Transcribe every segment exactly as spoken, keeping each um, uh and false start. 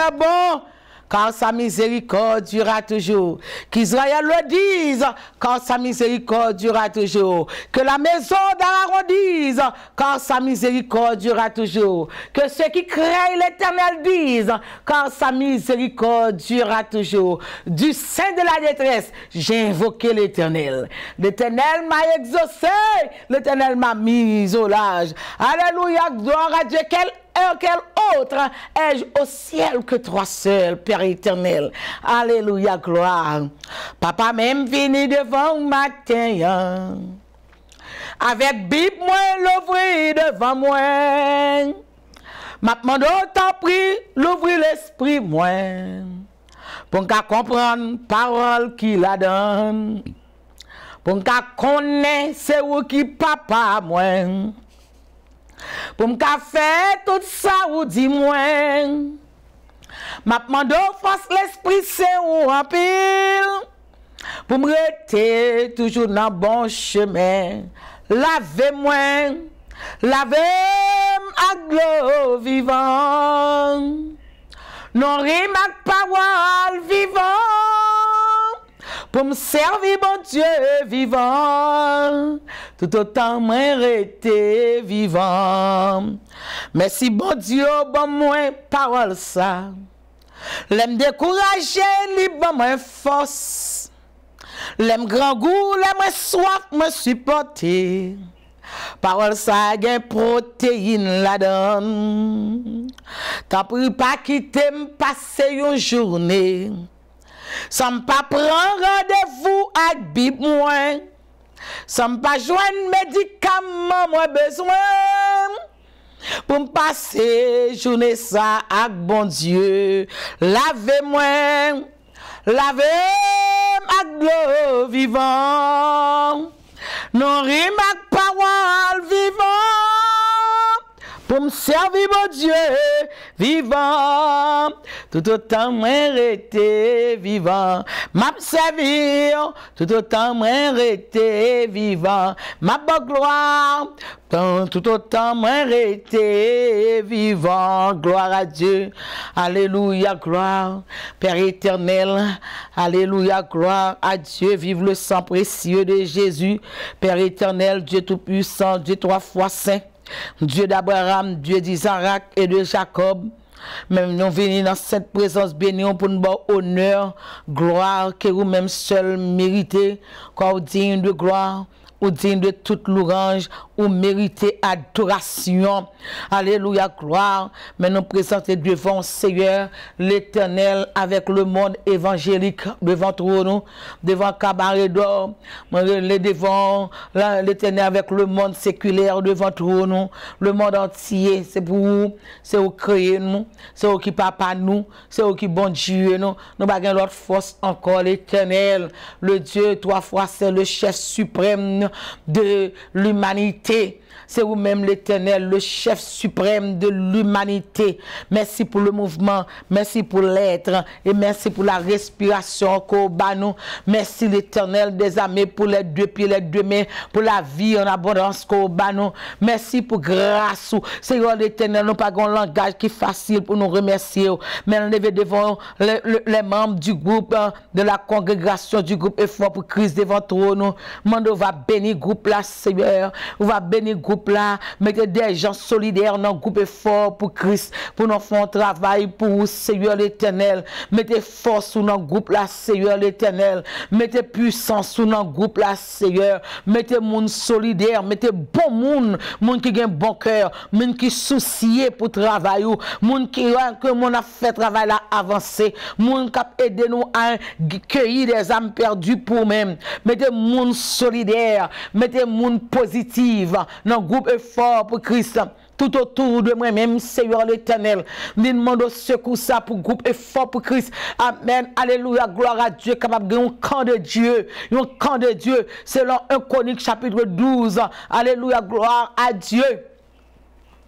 est bon, car sa miséricorde durera toujours. Qu'Israël le dise, car sa miséricorde durera toujours. Que la maison d'Aaron dise, car sa miséricorde durera toujours. Que ceux qui craignent l'Éternel disent, car sa miséricorde durera toujours. Du sein de la détresse, j'ai invoqué l'Éternel. L'Éternel m'a exaucé, l'Éternel m'a mis au large. Alléluia, gloire à Dieu. Quel un quel autre ai-je au ciel que toi seul, Père éternel. Alléluia, gloire. Papa même venu devant matin, avec Bible moi l'ouvrir devant moi. M'a demandé autant pris l'ouvrir l'esprit moi, pour qu'à comprendre parole qu'il a donne, pour qu'à connaître c'est où qui papa moi. Pour me faire tout ça ou dis-moi. M'a demandé force l'esprit c'est où en pile. Pour me rester toujours dans le bon chemin. Lavez-moi, lavez-moi à l'eau vivant. Non rime à parole vivant. Pour me servir, mon Dieu vivant, tout autant moi rester vivant. Merci, bon Dieu, bon moi, parole ça. L'aime décourager, libre moi force. L'aime grand goût, l'aime soif, me supporter. Parole ça, gain protéine la donne. T'as pris pas quitter me passer une journée. Sans pas prendre rendez-vous avec Bible moi. Sans pas joindre médicaments moi besoin. Pour me passer journée ça avec bon Dieu. Lavez-moi. Lavez-moi avec l'eau vivant. Non rime avec parole vivant. Pour me servir mon Dieu vivant, tout autant moi rester vivant. M'a servir, tout autant moi rester vivant. Ma bonne gloire, tout autant moi rester vivant. Gloire à Dieu, alléluia, gloire. Père éternel, alléluia, gloire à Dieu. Vive le sang précieux de Jésus. Père éternel, Dieu tout-puissant, Dieu trois fois saint. Dieu d'Abraham, Dieu d'Isaac et de Jacob. Même nous venons dans cette présence bénie pour nous donner honneur, gloire, que vous même seul méritez, quand vous digne de gloire, ou digne de toute louange, ou méritez adoration. Alléluia, gloire. Mais nous présentons devant Seigneur l'Éternel avec le monde évangélique devant nous, devant Cabaret d'Or, devant l'Éternel avec le monde séculaire devant nous, le monde entier. C'est pour vous, c'est vous créer nous, c'est vous qui papa nous, c'est vous qui bon Dieu nous. Nous n'avons l'autre force encore, l'Éternel, le Dieu trois fois, c'est le chef suprême de l'humanité. C'est vous-même l'Éternel, le chef suprême de l'humanité. Merci pour le mouvement, merci pour l'être et merci pour la respiration qu'on bat nous. Merci l'Éternel des armées pour les deux pieds, les deux mains, pour la vie en abondance qu'on bat nous. Merci pour grâce. Seigneur l'Éternel, nous pas un langage qui est facile pour nous remercier. Mais nous devons devant les, les, les membres du groupe, de la congrégation du groupe Effort pour Christ devant nous. Mando va bénir groupe là, Seigneur. On va bénir groupe là, mettez des gens solidaires dans le groupe Effort pour Christ, pour nous faire un travail pour Seigneur l'Éternel. Mettez force sur notre groupe là, Seigneur l'Éternel. Mettez puissance sur notre groupe là, Seigneur. Mettez monde solidaire, mettez bon monde, monde qui a un bon cœur, monde qui soucié pour travailler, monde qui que monde a fait travail là avancer, monde qui a aidé nous à cueillir des âmes perdues pour même. Mettez monde solidaire, mettez monde positif dans le groupe Effort pour Christ. Tout autour de moi-même, Seigneur l'Éternel. Nous demandons secours ça pour le groupe Effort pour Christ. Amen. Alléluia. Gloire à Dieu. Capable de un camp de Dieu. Un camp de Dieu. Selon un Chronique chapitre douze. Alléluia. Gloire à Dieu.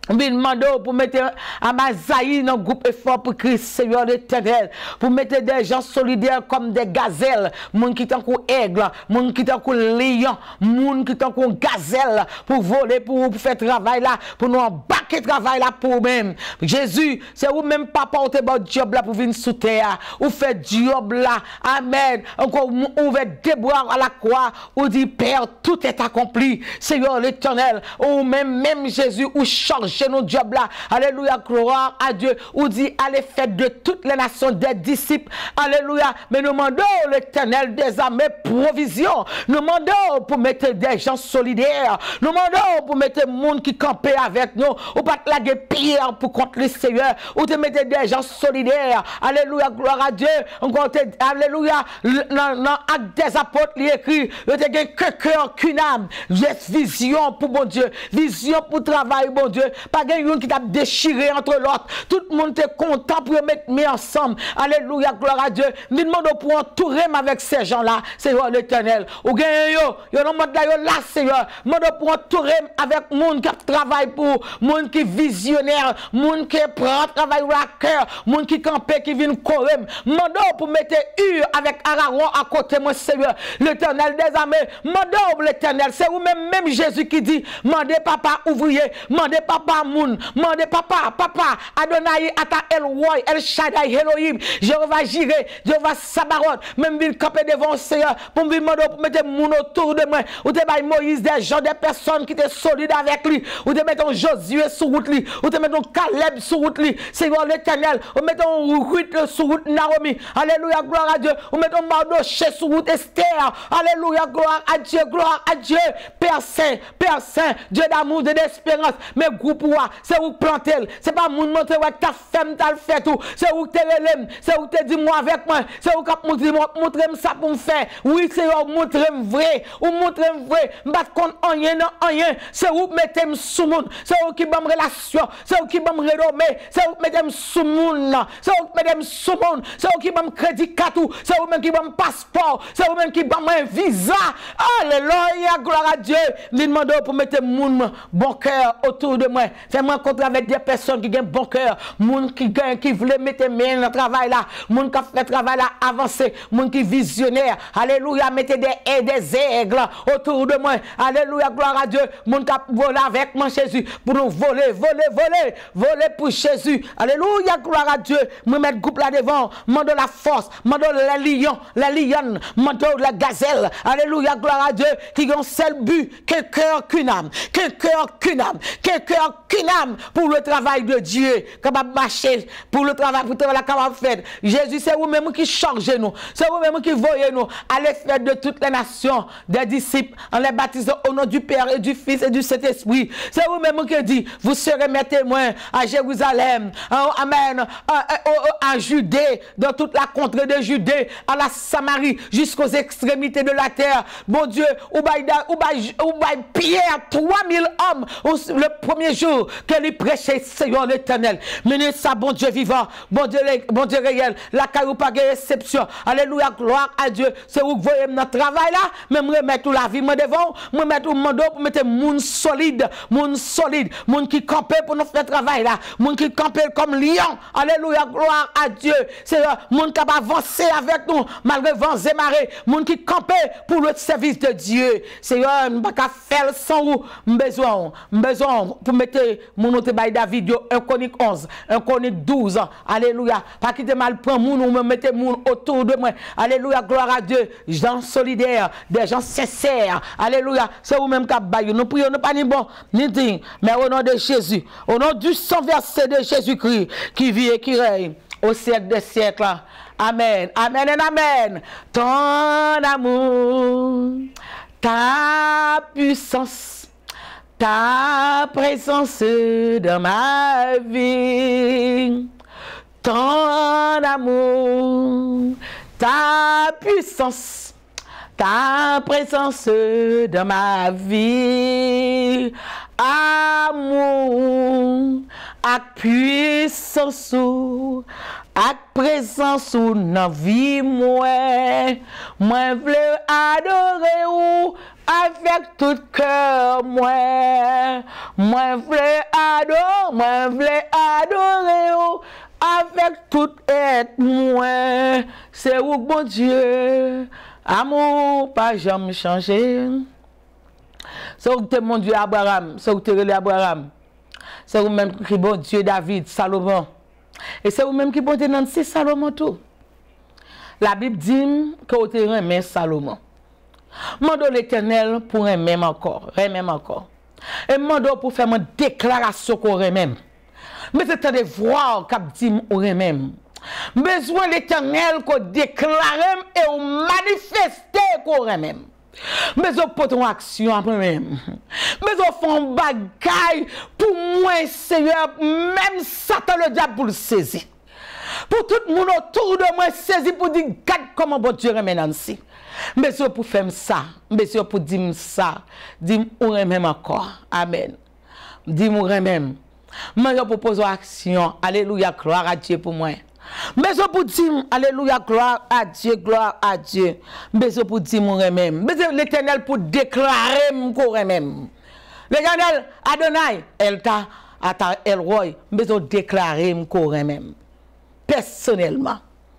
Je demande pour mettre Amazaï dans le groupe effort pour Christ, Seigneur l'Éternel, pour mettre des gens solidaires comme des gazelles, moun qui t'en kou aigle, moun qui t'en kou lion, moun qui t'en kou gazelle, pour voler, pour faire travail là, pour nous embarquer travail là pour même. Jésus, c'est vous même pas porter votre job là pour venir sous terre, ou faire job là, amen. Encore ouvert des bras à la croix, ou dit Père, tout est accompli, Seigneur l'Éternel, ou même, même Jésus, ou charge chez nos jobs là, alléluia, gloire à Dieu, ou dit, allez faire de toutes les nations des disciples, alléluia, mais nous demandons l'Éternel des armées provision, nous demandons pour mettre des gens solidaires, nous demandons pour mettre des monde qui campait avec nous, ou pas la pierre pour contre le Seigneur, ou te mettre des gens solidaires, alléluia, gloire à Dieu, encore, alléluia, dans l'acte des apôtres, il écrit, il y a que cœur, qu'une âme, vision pour bon Dieu, vision pour travail, bon Dieu, pas quelqu'un qui t'a déchiré entre l'autre. Tout le monde est content pour mettre mis ensemble. Alléluia, gloire à Dieu. Nous demandons pour entourer avec ces gens-là, Seigneur l'Éternel. Ou bien yo, yo non mode là, là, Seigneur. Nous demandons pour entourer avec monde qui travaille pour, monde qui visionnaire, monde qui prend travail au cœur, monde qui campe, qui vient courir. Nous demandons pour mettre Ur avec Aaron à côté, moi, Seigneur, l'Éternel des armées. Nous demandons l'Éternel. C'est vous-même, même Jésus qui dit, mandez papa ouvrier, mandez papa moun, mandez papa, papa, Adonai, Ata El Roy, El Shaddai, Elohim, Jéhovah Jireh, Jéhovah Sabaroth, même ville camper devant le Seigneur, pour me demander pour mettre moun autour de moi, ou te bail Moïse, des gens, des personnes qui étaient solides avec lui, ou te mettre Josué sur route lui, ou te mettre Caleb sur route lui, Seigneur l'Éternel, ou mettre Ruth sur route Naomi, alléluia, gloire à Dieu, ou mettre Mardoché sur route Esther, alléluia, gloire à Dieu, gloire à Dieu, Père Saint, Père Saint, Dieu d'amour, Dieu d'espérance, mais groupe c'est où planter, c'est pas mon montrer ouais ta femme t'as fait tout, c'est où te relève, c'est où te dis moi avec moi, c'est où cap montrer montrer ça pour me faire. Oui, c'est où montrer vrai, ou montrer vrai, pas contre rien non rien, c'est où mettre sous monde, c'est où qui bam relation, c'est où qui bam renommée, c'est où mettre sous monde, c'est où mettre sous monde, c'est où qui bam crédit catou, c'est où même qui bam passeport, c'est où même qui bam un visa. Alléluia, gloire à Dieu. Nous demandons pour mettre monde bon cœur autour de moi. Fais-moi rencontrer avec des personnes qui ont bon cœur, moun qui gagne, qui veulent mettre main dans le travail là, moun qui fait travail là avancer, moun qui visionnaire. Alléluia, mettez des et des aigles autour de moi. Alléluia, gloire à Dieu. Moun qui voler avec moi Jésus pour nous voler, voler, voler, voler pour Jésus. Alléluia, gloire à Dieu. Me mettre groupe là devant, mando la force, mando les lions, les lions, mando la gazelle. Alléluia, gloire à Dieu qui ont seul but, quel cœur qu'une âme, quel cœur qu'une âme, quel cœur qu'une âme pour le travail de Dieu, capable de marcher, pour le travail, pour le travail capable de faire. Jésus, c'est vous-même qui chargez nous, c'est vous-même qui voyez nous, allez faire de toutes les nations des disciples, en les baptisant au nom du Père et du Fils et du Saint-Esprit. C'est vous-même qui dit, vous serez mes témoins à Jérusalem, en, amen, en, en Judée, dans toute la contrée de Judée, à la Samarie, jusqu'aux extrémités de la terre. Bon Dieu, ou bail, ou bail, ou bail Pierre, trois mille hommes, le premier jour que lui prêchait, Seigneur l'Éternel. Menez ça, bon Dieu vivant, bon Dieu, bon Dieu réel, la caillou pas de réception. Alléluia, gloire à Dieu. C'est où vous voyez notre travail là, même remettre la vie moi devant, moi mettre au mando pour mettre moun solide, moun solide, moun qui campait pour nous faire travail là, moun qui campait comme lion. Alléluia, gloire à Dieu. C'est moun qui va avancer avec nous, malgré vents et marées, moun qui campait pour le service de Dieu. Seigneur, on va pas faire sans vous, besoin, besoin pour mettre mon autre bail David, un chronique onze, un chronique douze. Alléluia. Pas quitter mal prendre moun ou me mettre moun autour de moi. Alléluia, gloire à Dieu. Gens solidaires, des gens sincères. Alléluia. C'est vous-même qui baillez. Nous prions, nous pas ni bon, ni digne, mais au nom de Jésus, au nom du sang versé de Jésus-Christ, qui vit et qui règne au siècle des siècles. Amen. Amen et amen. Ton amour, ta puissance, ta présence dans ma vie, ton amour, ta puissance, ta présence dans ma vie, amour, à puissance, à présence dans vie, moi, moi, vle adorer ou, avec tout cœur, moi, moi v'lais adorer, moi v'lais adorer, avec tout être, moi, c'est où bon Dieu, amour pas jamais changer. C'est où t'es mon Dieu Abraham, c'est où t'es relé Abraham, c'est où même qui bon Dieu David, Salomon, et c'est où même qui bon Dieu Nancy, Salomon tout. La Bible dit que vous avez remis Salomon. Mando l'Éternel pour un même encore, un même encore. Et mando pour faire une déclaration qu'on même. Mais c'est de voir qu'a dit ou même. Besoin l'Éternel qu'on déclare et on manifeste qu'on même. Besoin pour ton action après même. Besoin faire un bagaille pour moi Seigneur, même Satan le diable pour le saisir. Pour tout le monde autour de moi saisi pour dire regarde comment bon Dieu remet Nancy. Mais c'est pour faire ça, mais c'est pour dire ça, dire ou même encore. Amen. Dis moi même. Moi je propose action. Alléluia, gloire à Dieu pour moi. Mais c'est pour dire alléluia, gloire à Dieu, gloire à Dieu. Mais c'est pour dire moi même. Mais c'est l'Éternel pour déclarer moi même. L'Éternel Adonai, elle t'a ata El Roy, mais c'est déclarer moi même. Personnellement.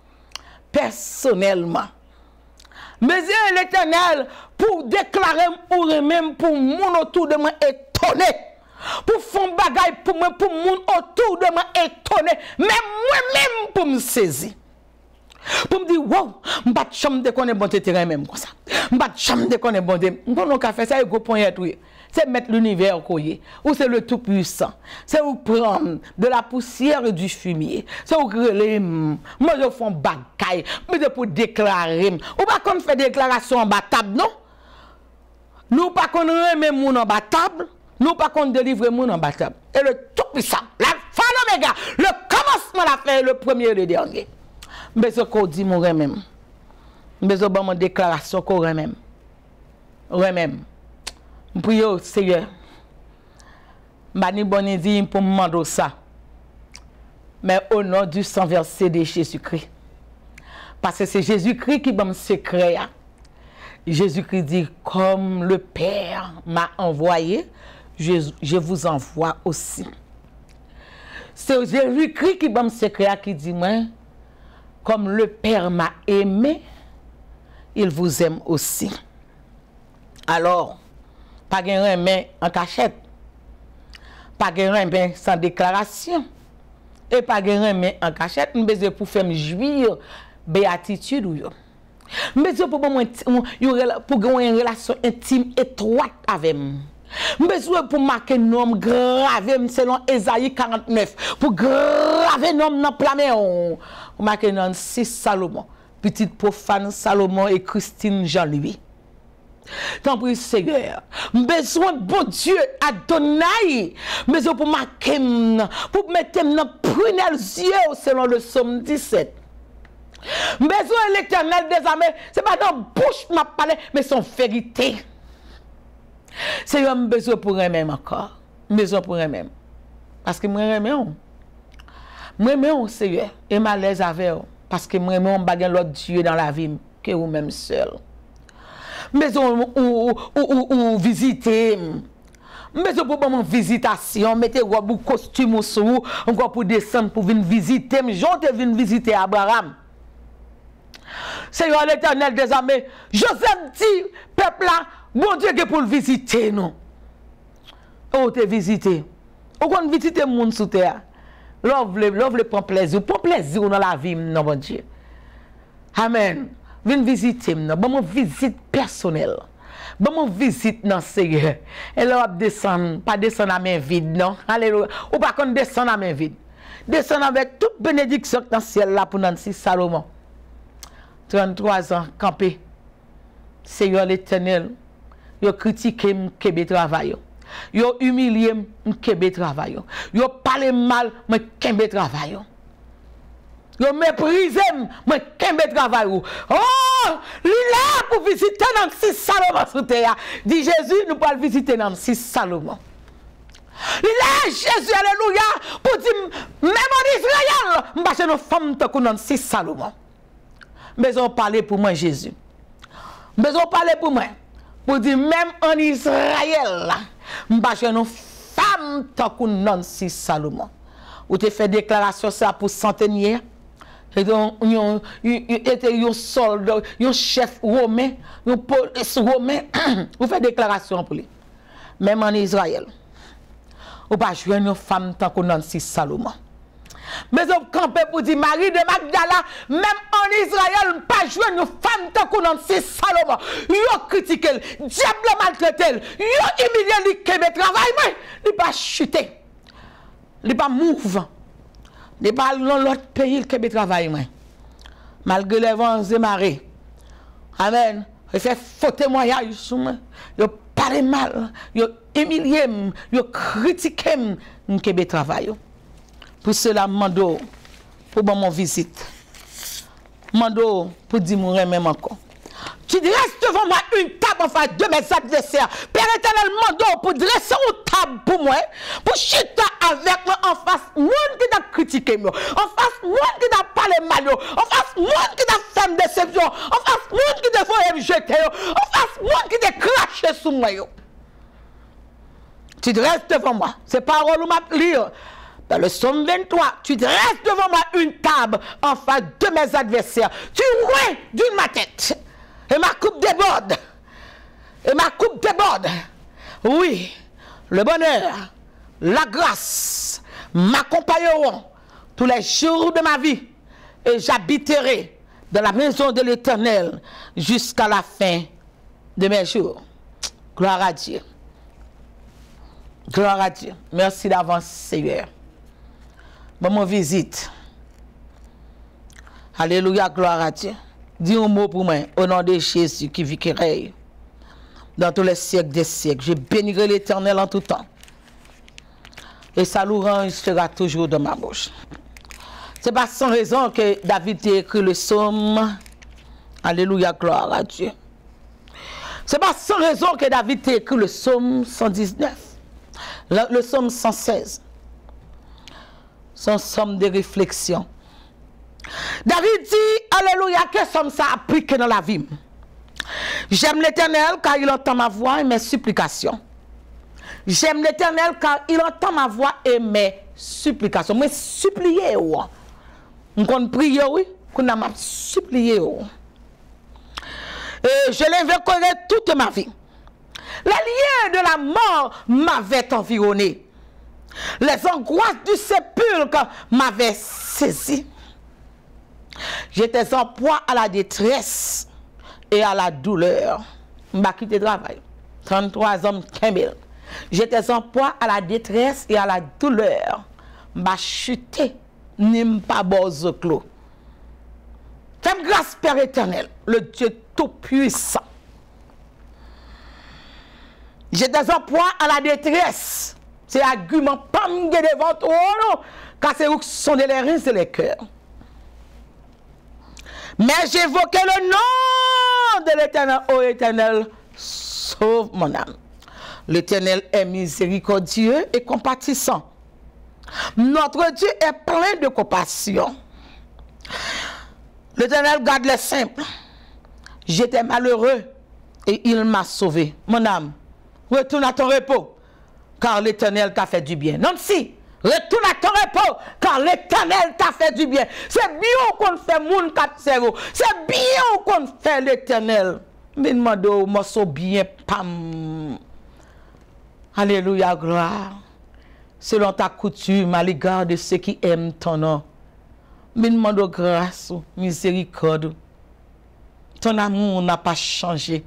Personnellement. Mais l'Éternel pour déclarer pour même pour mon autour de moi étonné. Pour faire bagaille pour moi, pour mon autour de moi étonné. Mais moi-même pour me saisir. Pour me dire, wow, je ne vais pas de connaître bon terrain même comme ça. Je ne vais pas de connaître bon terrain. Je ne vais faire ça, il point c'est mettre l'univers au ou c'est le tout-puissant. C'est où prendre de la poussière et du fumier. C'est où créer. Moi, je fais un bagaille. Mais c'est pour déclarer. Ou pas qu'on fait déclaration en bas table, non? Nous pas qu'on remet moun en bas table. Nous pas qu'on délivre moun en bas table. Et le tout-puissant, la fin l'oméga, le commencement la fin, le premier et le dernier. Mais ce qu'on dit, mon même. Mais ce qu'on déclaration qu'on même. Même. Prie au Seigneur. Mani boni dit pour me demander ça. Mais au nom du sang versé de Jésus-Christ. Parce que c'est Jésus-Christ qui me secret. Jésus-Christ dit, comme le Père m'a envoyé, je, je vous envoie aussi. C'est Jésus-Christ qui me secret qui dit, moi, comme le Père m'a aimé, il vous aime aussi. Alors, pas de remet en cachette, pas de remet sans déclaration, et pas de remet en cachette, nous besoin pour faire jouir béatitude ou yo. Mais pour pour pour une relation intime étroite avec moi. Besoin pour marquer nom grave selon Ésaïe quarante-neuf, pour graver nom dans plaméon, pour marquer nom six Salomon, petite profane Salomon et Christine Jean-Louis. Tant pis Seigneur, besoin bon Dieu Adonai, besoin pour marquer, pour mettre dans prunelle yeux selon le psaume dix-sept. Besoin l'Éternel des armées, c'est pas dans bouche m'a parlé, mais son vérité. Seigneur, besoin pour un même encore, besoin pour un même, parce que moi j'aime, moi j'aime Seigneur, et malaise avec vous, parce que moi j'aime baguer l'autre Dieu dans la vie que vous même seul. Maison ou, ou, ou, ou visiter. Maison pour mon visitation, mettez robe costume sous, encore pour descendre pour venir visiter. J'en venir visiter Abraham. Seigneur l'Éternel des armées, Joseph dit, peuple là, bon Dieu que pour le visiter, non. Oh, te visiter. Ou qu'on visite le monde sous terre. L'ouvre le prend plaisir. Prend plaisir dans la vie, non, bon Dieu. Amen. Viens visiter, bon mon visite personnelle. Bon mon visite non Seigneur. Et là descendre, pas descendre à main vide non. Alléluia. Ou pas qu'on descend à main vide. Descendre avec toute bénédiction dans le ciel là pour Nancy Salomon. trente-trois ans campé. Seigneur l'Éternel, yo critiqué mon kebe travail. Yo humilié mon kebe travail. Yo parlé mal mon kebe travail. Yo méprisé, moi kembe travail. Oh, il là pour visiter dans six Salomon sur terre. Dit Jésus, nous pas visiter dans six Salomon. Il là Jésus alléluia pour dire même en Israël, m'bâche nos femmes tant dans six Salomon. Mais on parler pour moi Jésus. Mais on parler pour moi. pour dire même en Israël, m'pas une femme tant qu'on Nancy Salomon. Ou te fait déclaration ça pour centenaire. Et donc, il était un soldat, un chef romain, un police romain, ou fait déclaration pour lui. Même en Israël. Ou pas jouer une femme tant qu'on Nancy Salomon. Mais on campé pour dire Marie de Magdala, même en Israël, pas jouer une femme tant qu'on Nancy Salomon. Yo critiqué, diable maltraité, yo humilié, li kebe travail, mais il pas chuté. Il pas move. Il pas dans l'autre pays, il kebe travail, mais malgré les vents et marées. Amen. Il fait faux témoignage sur moi. Il parle mal, il humilié, il critiqué, il kebe travail. Pour cela, mando pour bon mon visite. Mando pour dire mon même encore. Tu dresses devant moi une table en face de mes adversaires. Père éternel, mando pour dresser une table pour moi, pour chuter avec moi en face monde qui t'a critiqué, en face monde qui t'a parlé mal, en face monde qui t'a fait une déception, en face monde qui t'a fait me jeter, en face monde qui t'a craché sur moi. Tu dresses devant moi. Ces paroles ou m'a lire. Dans le psaume vingt-trois, tu dresses devant moi une table en face de mes adversaires. Tu rouins d'une ma tête. Et ma coupe déborde. Et ma coupe déborde. Oui, le bonheur, la grâce m'accompagneront tous les jours de ma vie. Et j'habiterai dans la maison de l'Éternel jusqu'à la fin de mes jours. Gloire à Dieu. Gloire à Dieu. Merci d'avance, Seigneur. Bon, mon visite. Alléluia, gloire à Dieu. Dis un mot pour moi, au nom de Jésus qui vit qui règne dans tous les siècles des siècles. Je bénirai l'Éternel en tout temps. Et sa louange sera toujours dans ma bouche. C'est pas sans raison que David a écrit le psaume. Alléluia, gloire à Dieu. C'est pas sans raison que David a écrit le psaume cent dix-neuf, le, le psaume cent seize. Son somme de réflexion. David dit, alléluia, que somme ça appliqué dans la vie. J'aime l'Éternel car il entend ma voix et mes supplications. J'aime l'Éternel car il entend ma voix et mes supplications. Mais supplier, oui. On prie, oui. On a supplié. Et je l'invoquerai toute ma vie. Les liens de la mort m'avaient environné. Les angoisses du sépulcre m'avaient saisi. J'étais en proie à la détresse et à la douleur. Je vais quitter le travail. trente-trois hommes, quinze mille. J'étais en proie à la détresse et à la douleur. Je vais chuter, ni pas bozo clos. Fais-moi grâce, Père éternel, le Dieu tout-puissant. J'étais en proie à la détresse. C'est argument pas me devant toi, non, car c'est où sont les reins et les cœurs. Mais j'évoquais le nom de l'Éternel, ô Éternel, sauve mon âme. L'Éternel est miséricordieux et compatissant. Notre Dieu est plein de compassion. L'Éternel garde les simples. J'étais malheureux et il m'a sauvé. Mon âme, retourne à ton repos. Car l'Éternel t'a fait du bien. Non, si, retourne à ton repos, car l'Éternel t'a fait du bien. C'est bien qu'on fait moun kat cerveau. C'est bien qu'on fait l'Éternel. Mais demande morceau bien pam. Alléluia, gloire. Selon ta coutume à l'égard de ceux qui aiment ton nom. Mais demande grâce, miséricorde. Ton amour n'a pas changé.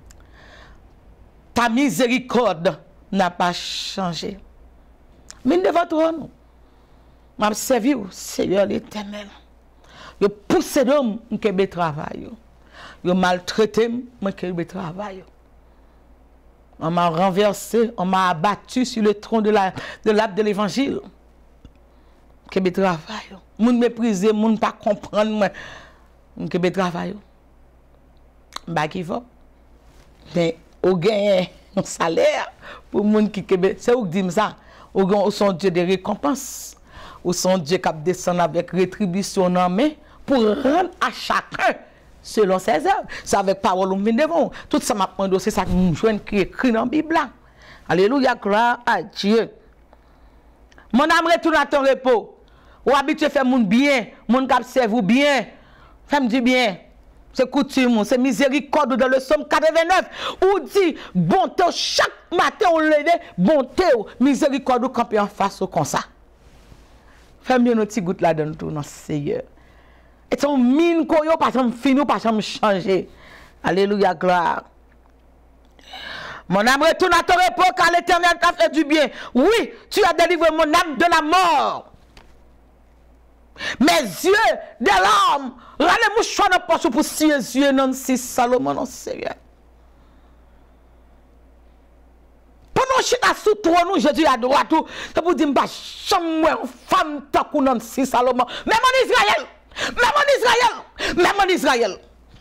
Ta miséricorde n'a pas changé. Mais devant toi, nous, m'a servi au Seigneur l'Éternel. Je pousse l'homme qui me travaille. Je maltraité moi qui me travaille. On m'a renversé, on m'a abattu sur le tronc de la de l'arbre de l'évangile. Qui me travaille. Moun mépriser, moun pas comprendre moi qui me travaille. Bah qui va. Mais au gain un salaire pour moun qui c'est où dit ça au son Dieu de récompense ou son Dieu qui descend avec rétribution en main pour rendre à chacun selon ses œuvres. C'est avec parole on vient devant. Tout ça m'a demandé, c'est ça que nous jouons qui est écrit dans la Bible. Alléluia, gloire à Dieu. Mon âme retourne à ton repos. Ou habitué faire mon bien, mon cap serve bien. Fais-moi du bien. C'est coutume, c'est miséricorde dans le psaume quatre-vingt-neuf. Où dit, bonté, chaque matin on lève, bonté, miséricorde, camper en face au comme ça. Fais-moi bien nos petits gouttes là dans tout, non, Seigneur. Et ton mine, koyo, pas jamais fini, pas jamais changer. Alléluia, gloire. Mon âme retourne à ton repos car l'Éternel t'a fait du bien. Oui, tu as délivré mon âme de la mort. Mes yeux de l'homme, regardez mouchoir dans poche pour six yeux, non, si Salomon, non, Seigneur. Pendant que je suis sous toi, nous, Jésus à droite, c'est pour dire, bah, chambre, femme, tant qu'on non, si Salomon, même en Israël, même en Israël, même en Israël.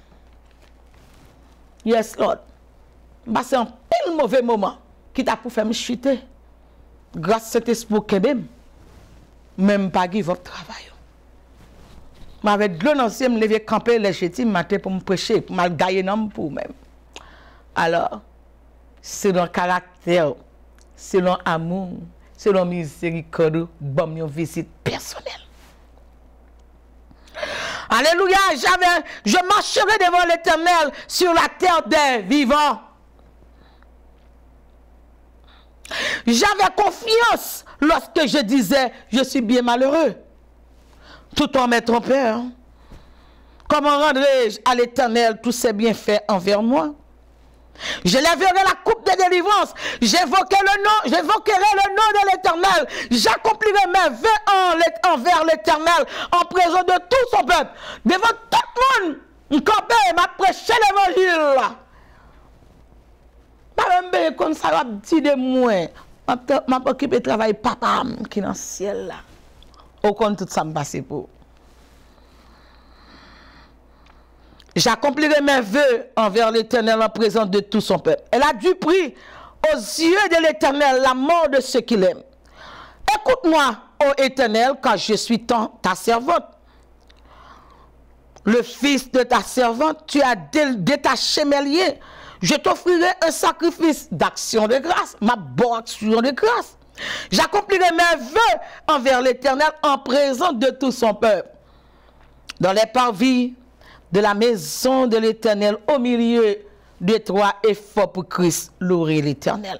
Yes, Lord. Bah, c'est un pile mauvais moment qui t'a pour faire me chuter. Grâce à cet esprit que même pas give up travail. Mais avec de l'eau, je me lever camper les jetés matin pour me prêcher, pour me gagner non pour même. Alors, selon caractère, selon amour, selon miséricorde, bon, une visite personnelle. Alléluia, j'avais, je marcherai devant l'Éternel sur la terre des vivants. J'avais confiance lorsque je disais, je suis bien malheureux. Tout en m'étant peur. Comment rendrai-je à l'Éternel tous ses bienfaits envers moi? Je lèverai la coupe de délivrance. J'évoquerai le nom, j'évoquerai le nom de l'Éternel. J'accomplirai mes vœux envers l'Éternel en présence de tout son peuple. Devant tout le monde, je campé, m'a prêché l'évangile. Pas même comme ça, va dire de moi. M'a occupé de travail papa qui est dans le ciel là. Au compte tout ça me passe pour. J'accomplirai mes vœux envers l'Éternel en présence de tout son peuple. Elle a dû prier aux yeux de l'Éternel la mort de ceux qu'il aime. Écoute-moi, ô Éternel, car je suis ton, ta servante. Le fils de ta servante, tu as détaché mes liens. Je t'offrirai un sacrifice d'action de grâce, ma bonne action de grâce. J'accomplirai mes vœux envers l'Éternel en présence de tout son peuple. Dans les parvis de la maison de l'Éternel, au milieu de trois efforts pour Christ, louer l'Éternel.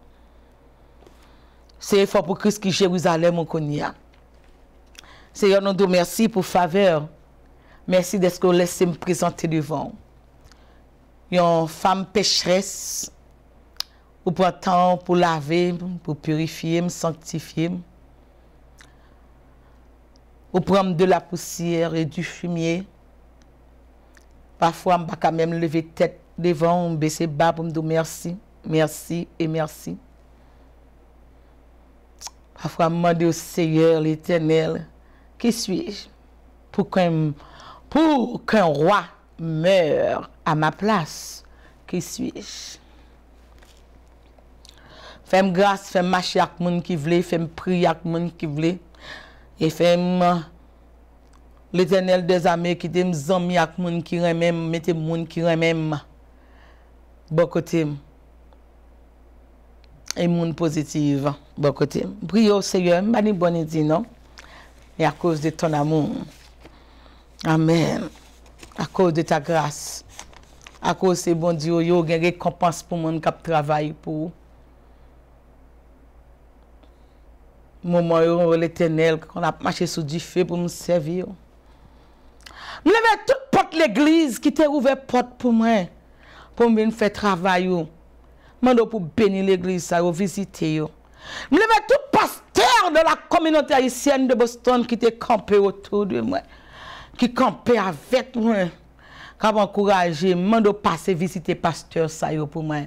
C'est effort pour Christ qui Jérusalem on connaît. Seigneur, nous te merci pour faveur. Merci de ce que vous laissez me présenter devant. Une femme pécheresse, pour prendre temps pour laver, pour purifier, me sanctifier. Pour prendre de la poussière et du fumier. Parfois, je ne peux pas même lever tête devant, baisser bas pour me dire merci, merci et merci. Parfois, je demande au Seigneur, l'Éternel, qui suis-je pour qu'un pour qu'un roi meure à ma place? Qui suis-je? Fais-moi grâce, fais-moi marcher avec les gens qui veulent, fais-moi prier avec les gens qui veulent. Et fais-moi l'Éternel des armées qui t'aime zami avec les gens qui remèment, mettez les gens qui remèment. Bon côté. Et les gens positifs. Bon côté. Prie au Seigneur, je ne bonne idée, non? Et à cause de ton amour. Amen. À cause de ta grâce. À cause de bon Dieu, il y a une récompense pour les gens qui travaillent pour vous. Moment où l'Éternel, qu'on a marché sous du feu pour me servir. Je lève toute porte l'église qui t'a ouvert porte pour moi. Pour me faire travail. Je demande pour bénir l'église, ça, visiter. Je lève tout pasteur de la communauté haïtienne de Boston qui t'a campé autour de moi. Qui campait avec moi. Qui m'a encouragé. Je demande de passer visiter pasteur ça pour moi.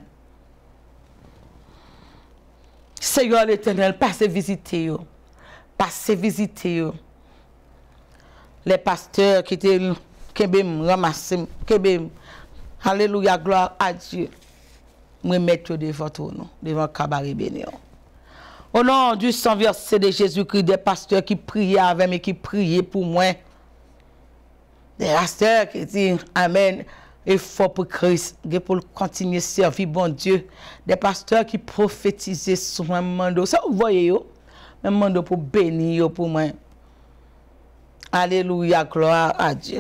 Seigneur l'Éternel, passez visiter. Passez visiter. Les pasteurs qui étaient ramassés. Alléluia, gloire à Dieu. Je mettre devant toi, devant cabaret béni. Au nom du sang versé de Jésus-Christ, des pasteurs qui priaient avec moi, qui priaient pour moi. Des pasteurs qui disent Amen. Effort pour Christ, pour continuer à servir bon Dieu. Des pasteurs qui prophétisent sur un mando. Ça, vous voyez, un mando pour bénir pour moi. Alléluia, gloire à Dieu.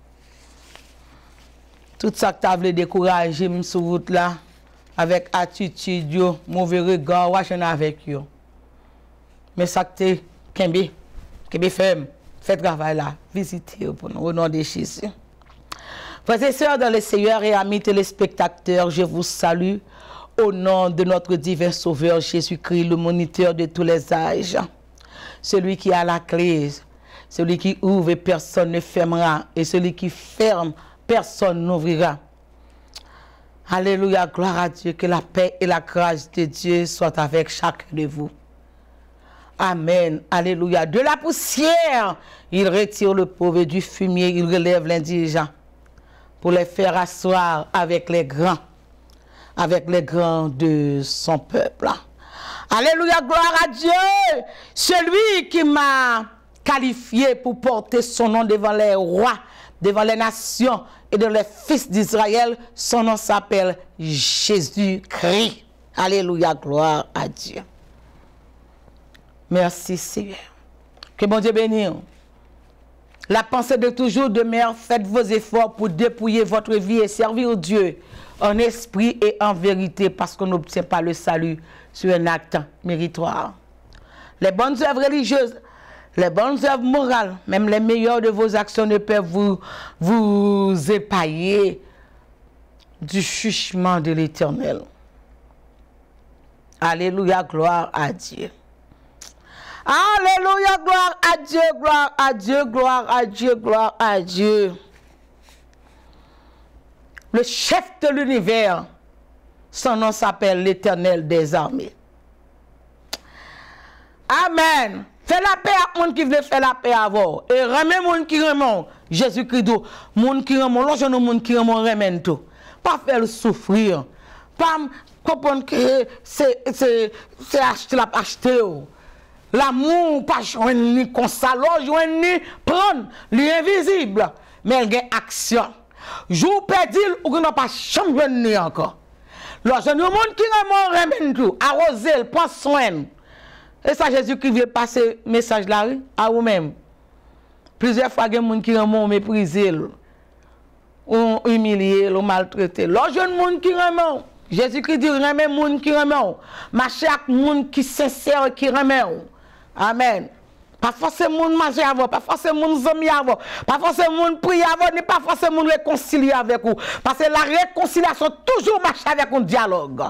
Tout ça que tu as voulu décourager sur route là, avec attitude, mauvais regard, je suis avec eux. Mais ça que tu Kembe, Kembe ferme, faites travail là, visitez pour nous, au nom de Jésus. Frères et sœurs dans le Seigneur et amis téléspectateurs, je vous salue au nom de notre divin Sauveur Jésus-Christ, le moniteur de tous les âges, celui qui a la clé, celui qui ouvre et personne ne fermera, et celui qui ferme, personne n'ouvrira. Alléluia, gloire à Dieu, que la paix et la grâce de Dieu soient avec chacun de vous. Amen, alléluia. De la poussière, il retire le pauvre, du fumier, il relève l'indigent, pour les faire asseoir avec les grands, avec les grands de son peuple. Alléluia, gloire à Dieu. Celui qui m'a qualifié pour porter son nom devant les rois, devant les nations et devant les fils d'Israël, son nom s'appelle Jésus-Christ. Alléluia, gloire à Dieu. Merci Seigneur. Que bon Dieu bénisse. La pensée de toujours demeure, faites vos efforts pour dépouiller votre vie et servir Dieu en esprit et en vérité, parce qu'on n'obtient pas le salut sur un acte méritoire. Les bonnes œuvres religieuses, les bonnes œuvres morales, même les meilleures de vos actions ne peuvent vous, vous épailler du jugement de l'Éternel. Alléluia, gloire à Dieu. Alléluia, gloire à Dieu, gloire à Dieu, gloire à Dieu, gloire à Dieu. Le chef de l'univers, son nom s'appelle l'Éternel des armées. Amen. Fais la paix à monde qui veut faire la paix avant. Et remets monde qui remet Jésus-Christ. Monde qui remet, l'autre monde qui remet, remet tout. Pas faire souffrir. Pas comprendre que c'est acheter la acheter. L'amour, pas joindre ni comme ça, joindre ni prendre, l'invisible, mais il y a action. Je vous perds, ou que n'a pas chambre ni encore. Lorsque nous monde qui remet tout, arroser, prend soin. Et ça, Jésus qui veut passer message là, à vous-même. Plusieurs fois, il y a des gens qui remet mépriser, ou humilier, ou maltraiter. Lorsque nous monde qui remet, Jésus qui dit remet monde qui remet, marcher avec monde qui sincère qui remet. Amen. Pas forcément manger avant, pas forcément amis avant, pas forcément prier avant, ni pas forcément réconcilier avec vous. Parce que la réconciliation toujours marche avec un dialogue.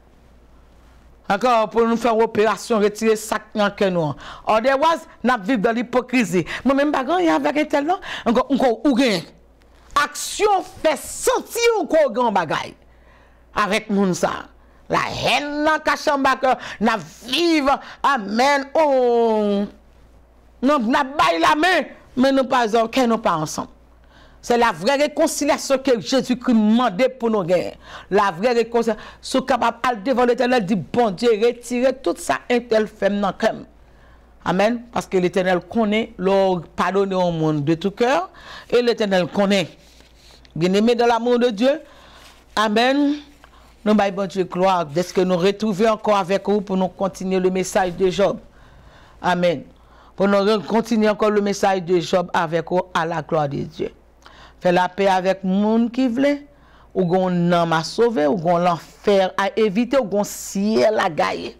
Encore pour nous faire opération, retirer sac dans que nous. Otherwise, nous vivons dans l'hypocrisie. Moi-même, je ne avec un tel nom, encore ou gain. Action fait sentir encore grand bagaille. Avec moun ça. La haine dans Kachambaka, na vive, amen, oh, nous na baille la main, mais nous pas aucun, nous pas ensemble. C'est la vraie réconciliation que Jésus-Christ demandait pour nous gagner. La vraie réconciliation, sont capable de devant l'Éternel, dit bon Dieu, retirer tout ça, un tel femme dans le Amen, parce que l'Éternel connaît, leur pardonner au monde de tout cœur, et l'Éternel connaît. Bien-aimé dans l'amour de Dieu, amen. Nous baillons bon Dieu gloire d'est-ce que nous retrouver encore avec vous pour nous continuer le message de Job. Amen. Pour nous continuer encore le message de Job avec vous à la gloire de Dieu. Fais la paix avec le monde qui veut, ou gon homme à sauver, ou gon l'enfer à éviter, ou gon ciel à gagner.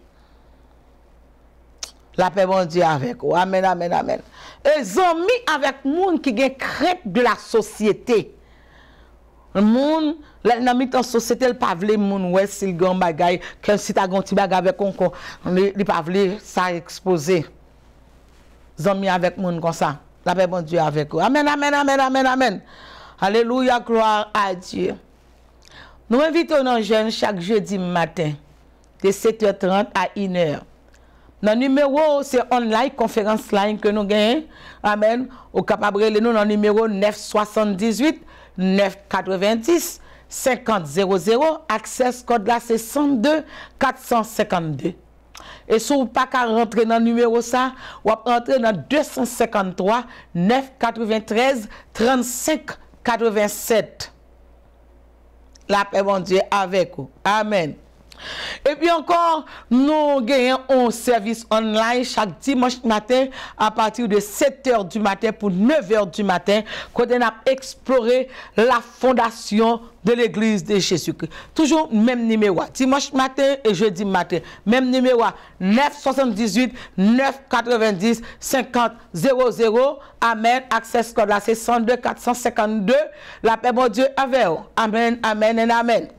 La paix bon Dieu avec vous. Amen, amen, amen. Et amis avec le monde qui a crainte de la société. Le monde, la société, elle pas vle moun ouais s'il grand bagay que si ta gon ti bagay avec on il pas vle ça exposer. Zami avec moun comme ça. La paix bon Dieu avec vous. Amen, amen, amen, amen, amen. Alléluia, gloire à Dieu. Nous invitons nos jeunes chaque jeudi matin de sept heures trente à une heure. Notre numéro, c'est online, conférence line que nous gagnons. Amen. Au capable de nous, dans le numéro neuf soixante-dix-huit neuf quatre-vingt-dix cinquante zéro zéro. Access code là, c'est cent deux quatre cent cinquante-deux. Et si vous pas qu'à rentrer dans le numéro ça, vous rentrer dans deux cent cinquante-trois neuf cent quatre-vingt-treize trente-cinq quatre-vingt-sept. La paix, bon Dieu, avec vous. Amen. Et puis encore, nous gagnons un service online chaque dimanche matin à partir de sept heures du matin pour neuf heures du matin, quand on a exploré la fondation de l'église de Jésus-Christ. Toujours même numéro, dimanche matin et jeudi matin. Même numéro, neuf cent soixante-dix-huit neuf cent quatre-vingt-dix cinquante zéro zéro. Amen. Access code là, c'est cent deux quatre cent cinquante-deux. La paix, bon Dieu, avec vous. Amen, amen et amen.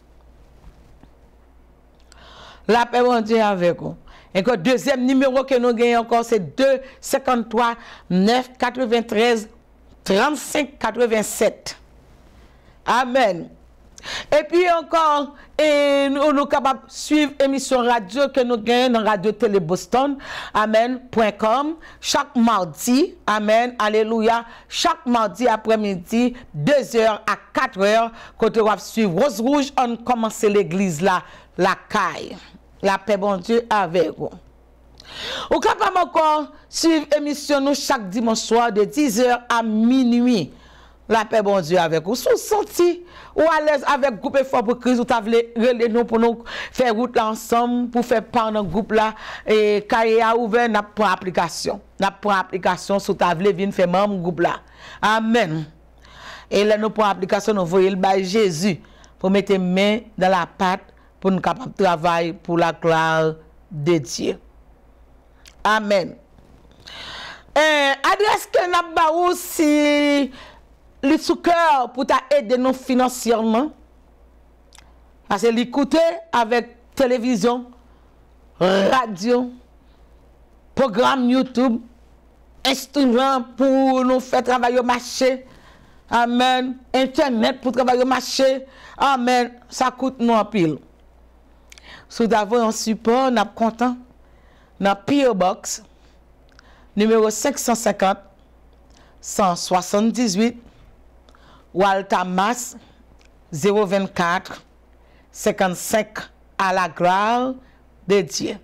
La paix, bon Dieu, avec vous. Et le deuxième numéro que nous gagnons encore, c'est deux cent cinquante-trois neuf cent quatre-vingt-treize trente-cinq quatre-vingt-sept. Amen. Et puis encore, et nous sommes capables de suivre l'émission radio que nous gagnons dans Radio Télé Boston, amen, point com, chaque mardi, amen, alléluia, chaque mardi après-midi, deux heures à quatre heures, quand on va suivre Rose Rouge, on commence l'église là, la caille. La paix, bon Dieu, avec vous. Ou capable encore suivre l'émission nous chaque dimanche soir de dix heures à minuit. La paix, bon Dieu, avec vous. Si vous sentez ou à l'aise avec le groupe Effort pour Christ, vous avez relé nous pour nous faire route là ensemble, pour faire part dans le groupe là, et quand il a ouvert, nous prenons application. Nous prenons application, si vous avez venir faire membre groupe là. Amen. Et là, nous prenons application, nous voyons le bail Jésus pour mettre main dans la pâte pour nous capables de travailler pour la gloire de Dieu. Amen. Euh, adresse que nous avons aussi le sous-cœur pour t'aider nous financièrement. Parce que l'écouter avec télévision, radio, programme YouTube, instrument pour nous faire travailler au marché. Amen. Internet pour travailler au marché. Amen. Ça coûte nous en pile. Si vous avez un support, nous sommes contents. Dans P O Box, numéro cinq cent cinquante, cent soixante-dix-huit, Walter Mass, zéro vingt-quatre, cinquante-cinq, à la gloire de Dieu.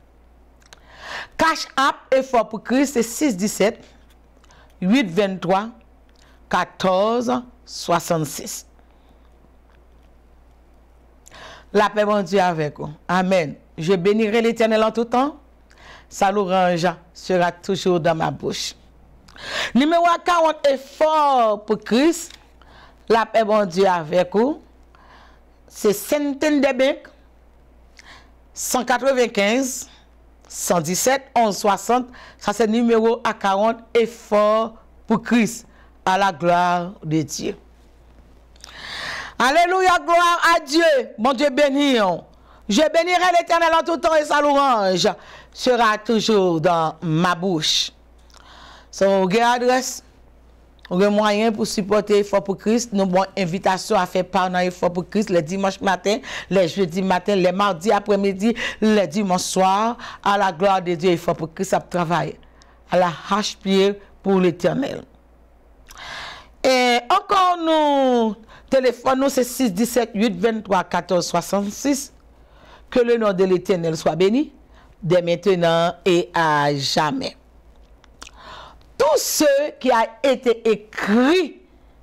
Cash App Effort pour Christ, c'est six cent dix-sept, huit cent vingt-trois, quatorze soixante-six. La paix, bon Dieu, avec vous. Amen. Je bénirai l'Éternel en tout temps. Sa louange sera toujours dans ma bouche. Numéro quarante, Effort pour Christ. La paix, bon Dieu, avec vous. C'est Centaine de Bank. cent quatre-vingt-quinze, cent dix-sept, onze soixante. Ça, c'est numéro à quarante, Effort pour Christ. À la gloire de Dieu. Alléluia, gloire à Dieu. Mon Dieu béni. Je bénirai l'Éternel en tout temps et sa louange sera toujours dans ma bouche. Si vous avez adresse, vous avez moyen pour supporter Effort pour Christ. Nous avons invitation à faire part dans Effort pour Christ les dimanches matin, les jeudis matin, les mardis après-midi, les dimanches soir. À la gloire de Dieu, Effort pour Christ, ça travaille à la hache-pied pour l'Éternel. Et encore nous, téléphone nous c'est six cent dix-sept, huit cent vingt-trois, quatorze soixante-six. Que le nom de l'Éternel soit béni, dès maintenant et à jamais. Tout ce qui a été écrit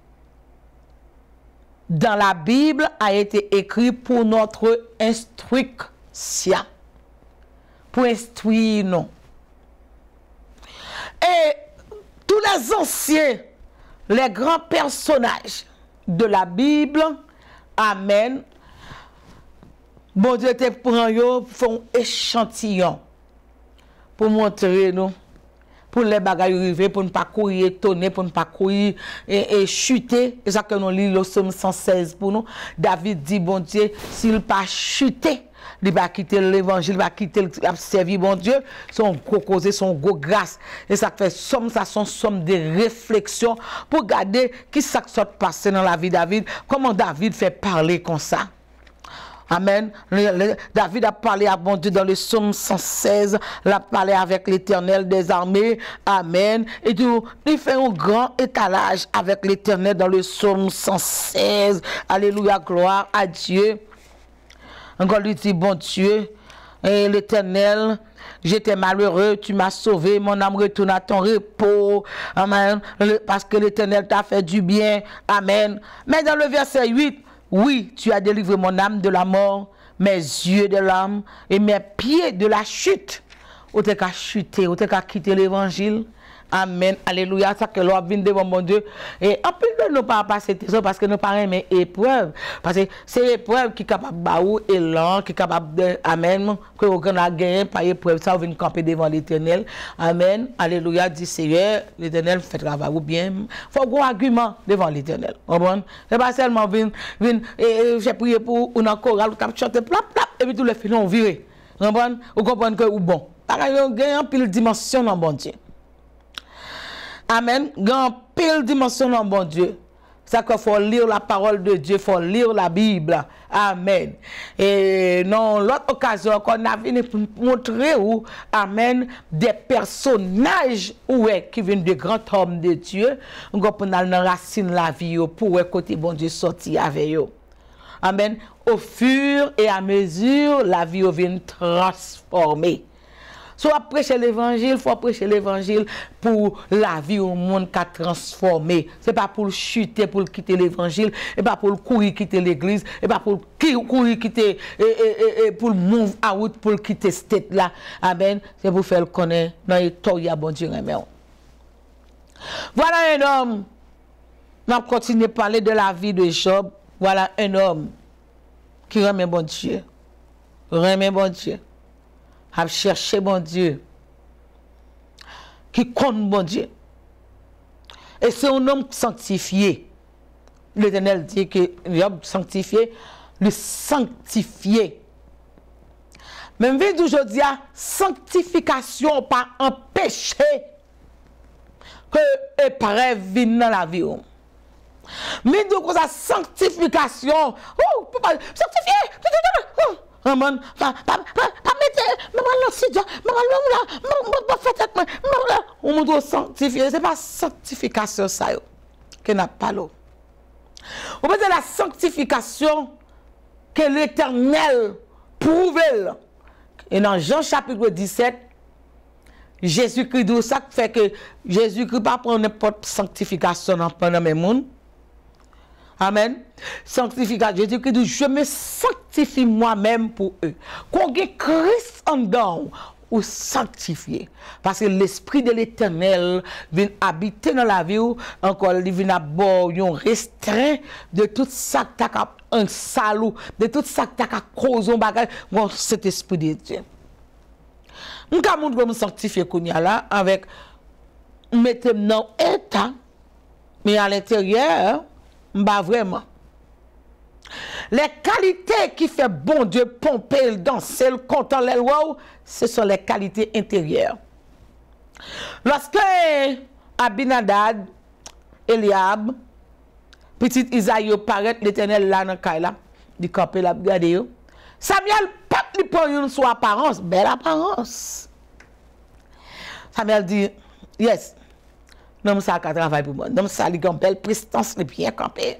dans la Bible a été écrit pour notre instruction, pour instruire nous. Et tous les anciens, les grands personnages de la Bible, amen, bon Dieu te prend yo, font échantillon pour montrer nous, pour les bagages arriver, pour ne pas courir étonner, pour ne pas courir et, et chuter. Et ça que nous lisons le psaume cent seize pour nous. David dit, bon Dieu, s'il pas chuter, il va quitter l'évangile, il va quitter le servir, bon Dieu, son gros cause, son gros grâce. Et ça fait somme, ça son somme de réflexion pour garder qui ça qui passé dans la vie de David, comment David fait parler comme ça. Amen. Le, le, David a parlé à bon Dieu dans le psaume cent seize. Il a parlé avec l'Éternel des armées. Amen. Et tout, il fait un grand étalage avec l'Éternel dans le psaume cent seize. Alléluia, gloire à Dieu. Encore lui dit, bon Dieu, Et l'Éternel, j'étais malheureux, tu m'as sauvé, mon âme retourne à ton repos. Amen. Parce que l'Éternel t'a fait du bien. Amen. Mais dans le verset huit, oui, tu as délivré mon âme de la mort, mes yeux de l'âme et mes pieds de la chute. Ou t'es qu'à chuter, ou t'es qu'à quitter l'évangile. Amen. Alléluia. Ça que l'on vient devant mon Dieu. Et en plus de nous pas passer ça parce que nous pas aimer épreuve. Parce que c'est l'épreuve qui est capable de baou et lent, qui est capable de, amen, que vous avez gagné par épreuve. Ça, vous venez camper devant l'Éternel. Amen. Alléluia. Dit Seigneur, l'Éternel fait travail ou bien. Il faut un argument devant l'Éternel. Comprenez? C'est pas seulement venir, venir, et j'ai prié pour une chorale, ou chanter plap, plap, et puis tout le film, on vire. Comprenez? Vous comprenez que ou bon. Parce que vous avez une pile dimension dans bon Dieu. Amen. Grand pile dimension dans bon Dieu. Ça qu'il faut lire la parole de Dieu, il faut lire la Bible. Amen. Et non, l'autre occasion qu'on a venu pour montrer où, amen, des personnages où qui viennent de grands hommes de Dieu, on peut dans racine la vie pour côté bon Dieu sortir avec eux. Amen. Au fur et à mesure, la vie vient transformer. Soit prêcher l'évangile, il faut prêcher l'évangile pour la vie au monde qui a transformé. Ce n'est pas pour chuter, pour quitter l'évangile, et pas pour courir quitter l'église, et pas pour courir quitter, et, et, et, pour move out, pour quitter cette tête là. Amen. C'est pour faire le connaître dans les temps, il y a bon Dieu. Voilà un homme. On va continuer à parler de la vie de Job. Voilà un homme qui remet bon Dieu. Remet bon Dieu. A cherché bon Dieu, qui compte bon Dieu. Et c'est un homme sanctifié. L'Éternel dit que l'homme sanctifié, le sanctifié. Même aujourd'hui, sanctification pas empêcher que épreuve vienne dans la vie. Mais donc, la sanctification, oh, sanctifié, oh, Amen. Pas mettre, me lancer, me là, me faire on me doit sanctifier. C'est pas sanctification ça que n'a pas l'eau. On peut dire la sanctification que l'Éternel prouve. Et dans Jean chapitre dix-sept, Jésus-Christ dit ça fait que Jésus-Christ pas prendre n'importe sanctification dans pendant mes monde. Amen. Sanctification. Jésus-Christ dit, je me sanctifie moi-même pour eux. Qu'on ait Christ en dedans, ou sanctifié. Parce que l'Esprit de l'Éternel vient habiter dans la vie, encore il vient avoir restreint de tout ça qui a un salaud, de tout ça qui a causé un bagage, cet Esprit de Dieu. Nous avons me sanctifier là avec mettre dans état, mais à l'intérieur, pas vraiment. Les qualités qui fait bon Dieu pomper, danser, content, les wow, ce sont les qualités intérieures. Lorsque Abinadad, Eliab, petit Isaïe paraît, l'Éternel là dans le là, du campé là, regardez. Samuel, pas lui prend une sous apparence, belle apparence. Samuel dit, yes. Non, ça a travail pour moi. Non, ça a une belle prestance, mais bien campé.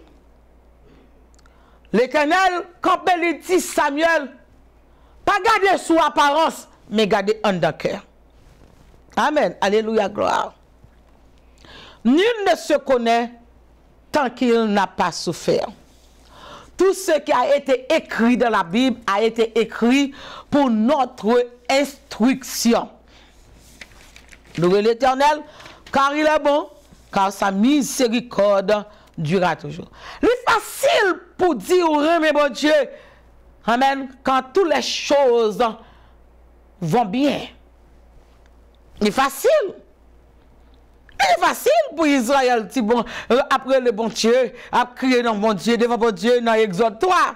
L'Éternel, campé, lui dit Samuel, pas garder sous apparence, mais garder en cœur. Amen. Alléluia, gloire. Nul ne se connaît tant qu'il n'a pas souffert. Tout ce qui a été écrit dans la Bible a été écrit pour notre instruction. Louez l'Éternel, car il est bon, car sa miséricorde durera toujours. C'est facile pour dire, mais bon Dieu, amen, quand toutes les choses vont bien. C'est facile. C'est facile pour Israël, bon, après le bon Dieu, à crier dans bon Dieu, devant bon Dieu, dans Exode trois.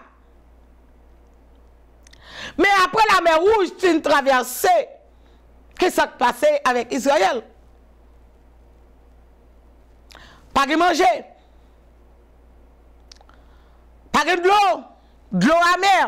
Mais après la mer Rouge, tu as traversé. Qu'est-ce qui s'est passé avec Israël? Pas de manger. Pas de l'eau. De l'eau amère.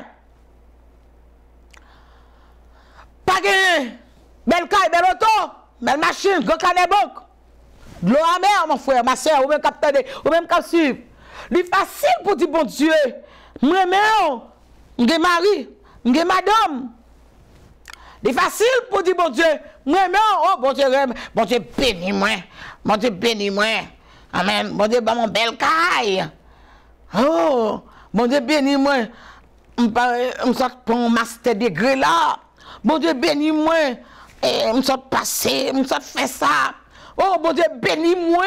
Pas de belle caille, belle auto, belle machine, grand canet banque. De l'eau amère, mon frère, ma soeur, ou même cap tande, ou même cap suivre. C'est facile pour dire bon Dieu. Moi-même, j'ai mari, j'ai madame. C'est facile pour dire, bon Dieu, moi, mais oh, bon Dieu, bon Dieu, bénis-moi. Bon Dieu, bénis-moi. Amen. Bon Dieu, mon bel caille. Oh, bon Dieu, bénis-moi. Je suis pour un master degré là. Bon Dieu, bénis-moi. Je suis passé, je suis fait ça. Oh, bon Dieu, bénis-moi.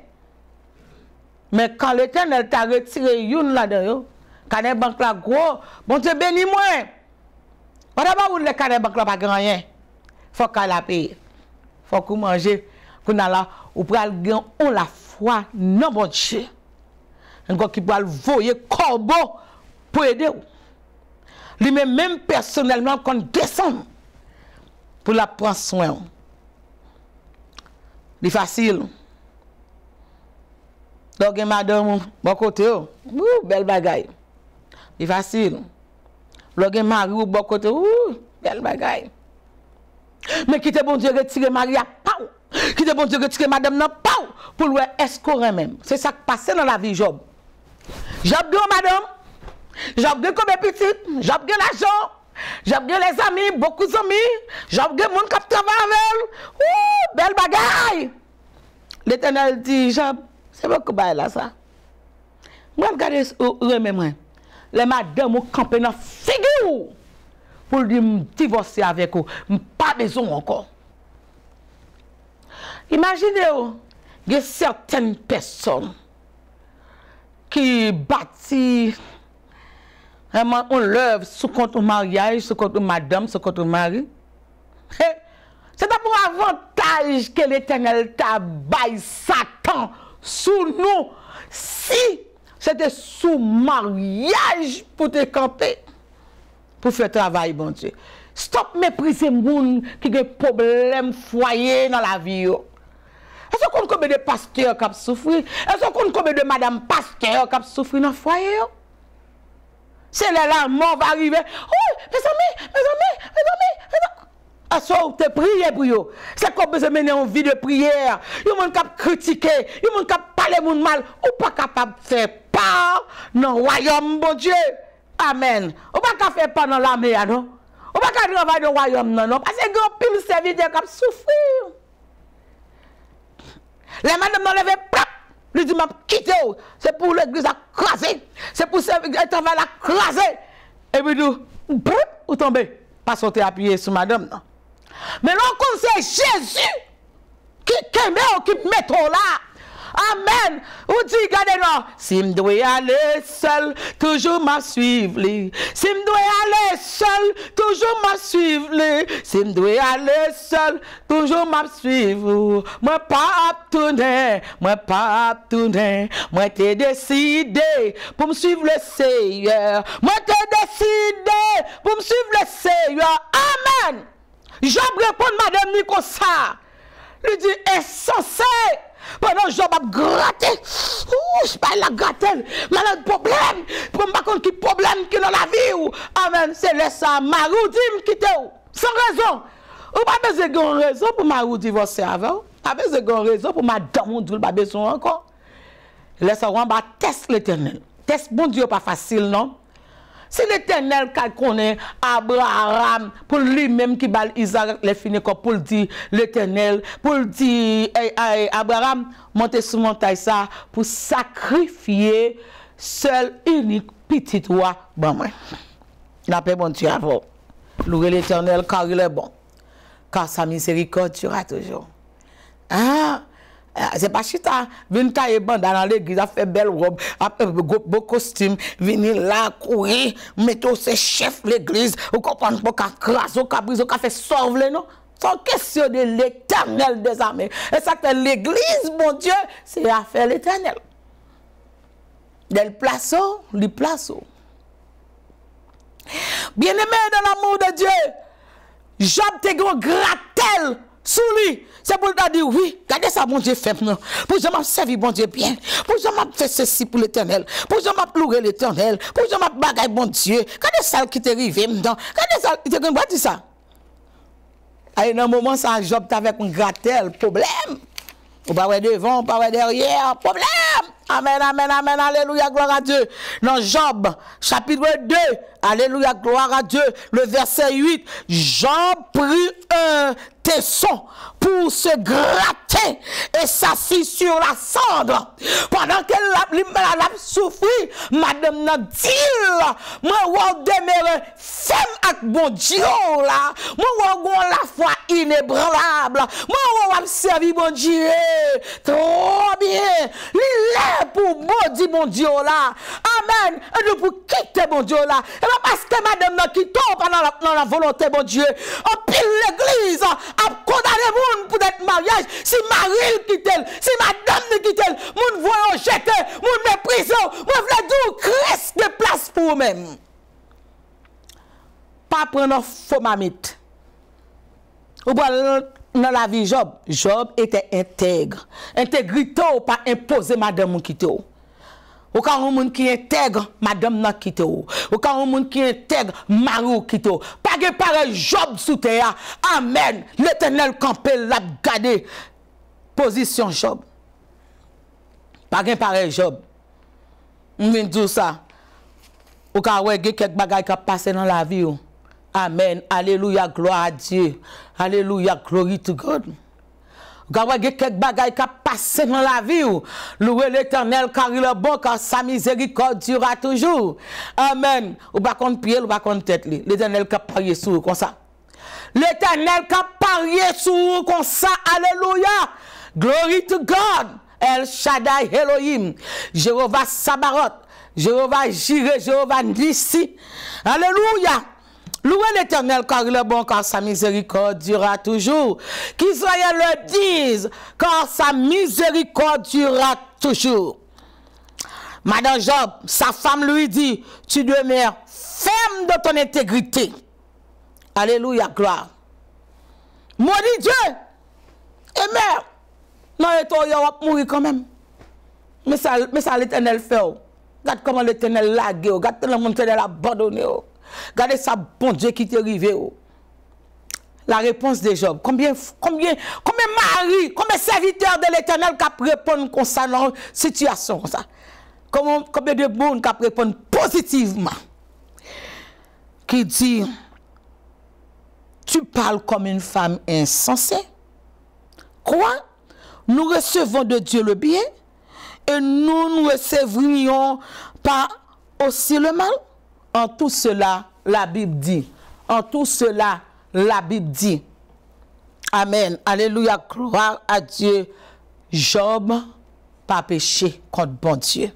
Mais quand l'Éternel t'a retiré une là-dedans, quand les banques là gros, bon Dieu, bénis-moi. On n'a pas voulu les canets banques là pas grand rien. Faut qu'elle la paye. Faut qu'on mange. Qu'on a là, ou pral gen on la foi non bon Dieu. Encore qui pral voyer corbeau pour aider. Lui même même personnellement qu'on descend pour la prendre soin. C'est facile. Donc madame bon côté ouh belle bagaille. C'est facile. Lorsque Marie ou bon côté, ouh, belle bagaille. Mais qui te bon Dieu retirer Marie à pau. Qui te bon Dieu retirer madame nan pau pour le escorer même. C'est ça qui passe dans la vie Job. Job dit madame, Job dit comme petit, Job dit l'argent, Job dit les amis, beaucoup d'amis, Job dit mon qui travaille avec. Ouh, belle bagaille. L'Éternel dit Job, c'est beaucoup bail là ça. Moi regarder remets moi. Les madames ont campé dans la figure pour dire divorcer avec eux. Pas besoin encore. Imaginez-vous, il y a certaines personnes qui bâtissent vraiment on l'œuvre sous compte au mariage, sous compte au madame, sous compte au mari. C'est pas pour avantage que l'Éternel t'a baillé Satan sous nous. Si c'était sous mariage pour te camper, pour faire travail, bon Dieu. Stop mépriser les gens qui ont des problèmes foyer dans la vie. Est-ce qu'on connaît des pasteurs qui ont souffert? Est-ce qu'on connaît des madame pasteurs qui ont souffert dans le foyer? C'est là la mort va arriver. Oh, mes amis, mes amis, mes amis, mes amis. À ça, tu prier pour eux. C'est qu'on besoin de mener une vie de prière. Ils ont critiqué, ils ont parler de mal, ou pas capable de faire part dans le royaume, bon Dieu. Amen. Ou pas faire part dans l'armée, non? Ou pas travailler dans le royaume, non, non. Parce que grand pile serviteur qui souffrir. Les madame m'enlèvent, plap, lui dit m'a quitté. C'est pour l'église à craser. C'est pour le travail à craser. Et puis nous, ou tomber. Pas sauter appuyer sur madame, non. Mais là, c'est Jésus qui, qui met qui met là. Amen. Ou dit, regardez-nous. Si je dois aller seul, toujours m'a suivre. Si je dois aller seul, toujours m'a suivre. Si je dois aller seul, toujours m'a suivre. Moi pas tourner, moi pas tourner. Moi t'ai décidé pour me suivre le Seigneur. Moi t'ai décidé pour me suivre le Seigneur. Amen. Job répond madame ni comme ça. Lui dit insensé. Pendant Job a gratté. Ouh, je parle la gratter. Mais le problème, pour me contre qui problème qui dans la vie. Amen. C'est le ça. Marou dit me quitter. Sans raison. Ou pas besoin de raison pour Marou divorcer avant. Pas besoin de raison pour madame ou pas besoin encore. Laisse on va tester l'Éternel. Test bon Dieu pas facile non. C'est l'Éternel qui connaît Abraham pour lui-même qui bat Isaac les finir pour dire l'Éternel pour dire hey, hey, Abraham monter sur montagne ça pour sacrifier seul unique petit roi bon moi la paix bon Dieu avant louer l'Éternel car il est bon car sa miséricorde sera toujours ah c'est pas chita, vient tailler banda dans l'église, a fait belle robe, a fait beau costume, venir là, courir, mettre ses chefs l'église, ou comprendre pour qu'à craser, ou qu'à briser, ou qu'à faire sauver, non? C'est question de l'Éternel des armées. Et ça que l'église, mon Dieu, c'est affaire l'Éternel. Del placeau, li placeau. Bien-aimé dans l'amour de Dieu, Job te gros gratel sous lui. C'est pour lui dire oui, regardez ça, mon Dieu, fait non. Pour je m'a servi, bon Dieu, bien. Pour je m'a fait ceci pour l'Éternel. Pour je m'a loué l'Éternel. Pour je m'a bagaille, bon Dieu. Regardez ça qui t'est arrivé maintenant. Regardez ça, tu as dit ça. À un moment, ça, Job avec un gratel, problème. On va voir devant, on va voir derrière, problème. Amen, amen, amen, alléluia, gloire à Dieu. Dans Job, chapitre deux, alléluia, gloire à Dieu, le verset huit, Job prit un tesson pour se gratter et s'assit sur la cendre. Pendant qu'elle a souffert, madame n'a dit, moi, je demeure ferme avec bon Dieu, là. Moi, je la foi inébranlable. Moi, je servi bon Dieu. Trop bien. L'île pour bon Dieu, bon Dieu, là. Amen. Et nous pour quitter bon Dieu, là. Et pas parce que madame n'a quitté pendant la, dans la volonté, bon Dieu. On pile l'église à condamner moun pour être mariage. Si Marie quitte, si madame ne quitte, moun voyons jeter, moun méprise, moun vle dou Christ de place pour vous-même. Pas prendre faux mamite. Ou dans la vie Job, Job était intègre. Intégrité ou pas imposer madame ou quitte ou. Ou quand on moun qui intègre, madame n'a quitté ou. Ou quand on moun qui intègre, mari ou quitte ou. Pas que pareil Job sous terre. Amen. L'Éternel campé l'a gardé. Position Job. Pas que pareil Job. On vient dire ça. Ou quand on a quelques bagages qui passent dans la vie ou. Amen. Alléluia, gloire à Dieu. Alléluia, glory to God. Quand il y a quelques bagages qui passent dans la vie, louez l'Éternel car il est bon, car sa miséricorde durera toujours. Amen. Ou pas contre pied, ou pas contre tête. L'Éternel qui a parié sur vous comme ça. L'Éternel qui a parié sur vous comme ça. Alléluia. Glory to God. El Shaddai Elohim. Jéhovah Sabaoth. Jéhovah Jireh. Jéhovah Nissi. Alléluia. Louez l'Éternel car il est bon, car sa miséricorde durera toujours. Qu'Israël le dise, car sa miséricorde durera toujours. Madame Job, sa femme lui dit, tu demeures ferme de ton intégrité. Alléluia, gloire. Maudit Dieu. Et mère, non, et toi, il va mourir quand même. Mais ça, mais ça l'Éternel fait. Regarde comment l'Éternel lague. Regarde comment l'Éternel abandonné. Regardez ça, bon Dieu qui t'est arrivé. La réponse de Job. Combien, combien, combien mari, combien serviteurs de l'Éternel qui répondent comme ça dans une situation comme ça? Combien, combien de monde qui répondent positivement? Qui dit, tu parles comme une femme insensée. Quoi? Nous recevons de Dieu le bien et nous ne recevrions pas aussi le mal? En tout cela, la Bible dit. En tout cela, la Bible dit. Amen. Alléluia. Gloire à Dieu. Job, pas péché contre bon Dieu.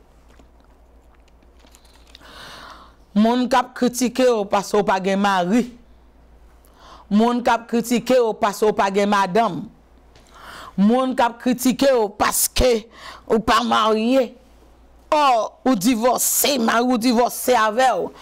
Moun kap critiqué ou parce ou pas gen mari. Moun kap critiqué ou parce ou pas gen madame. Moun kap critiqué ou parce que ou pas marié. Oh, ou divorcé, mari ou divorcé avec ou.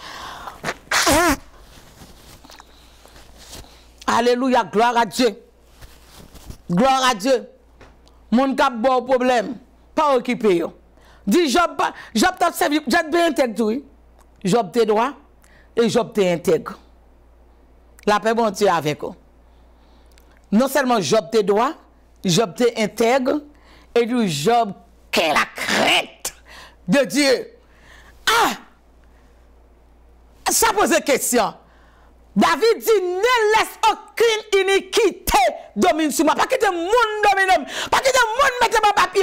Alléluia, gloire à Dieu. Gloire à Dieu. Moun kap bon problème, pas occupé yo. Dis Job, Job t'a servi, Job bien intègre oui. Job te droit et Job te intègre. La paix bon Dieu avec vous. Non seulement Job te droit, Job te intègre et du Job qu'est la crainte de Dieu. Ah! Ça pose une question. David dit, ne laisse aucune iniquité dominer sur moi. Pas que le monde domine. Pas que le monde mette mon papier.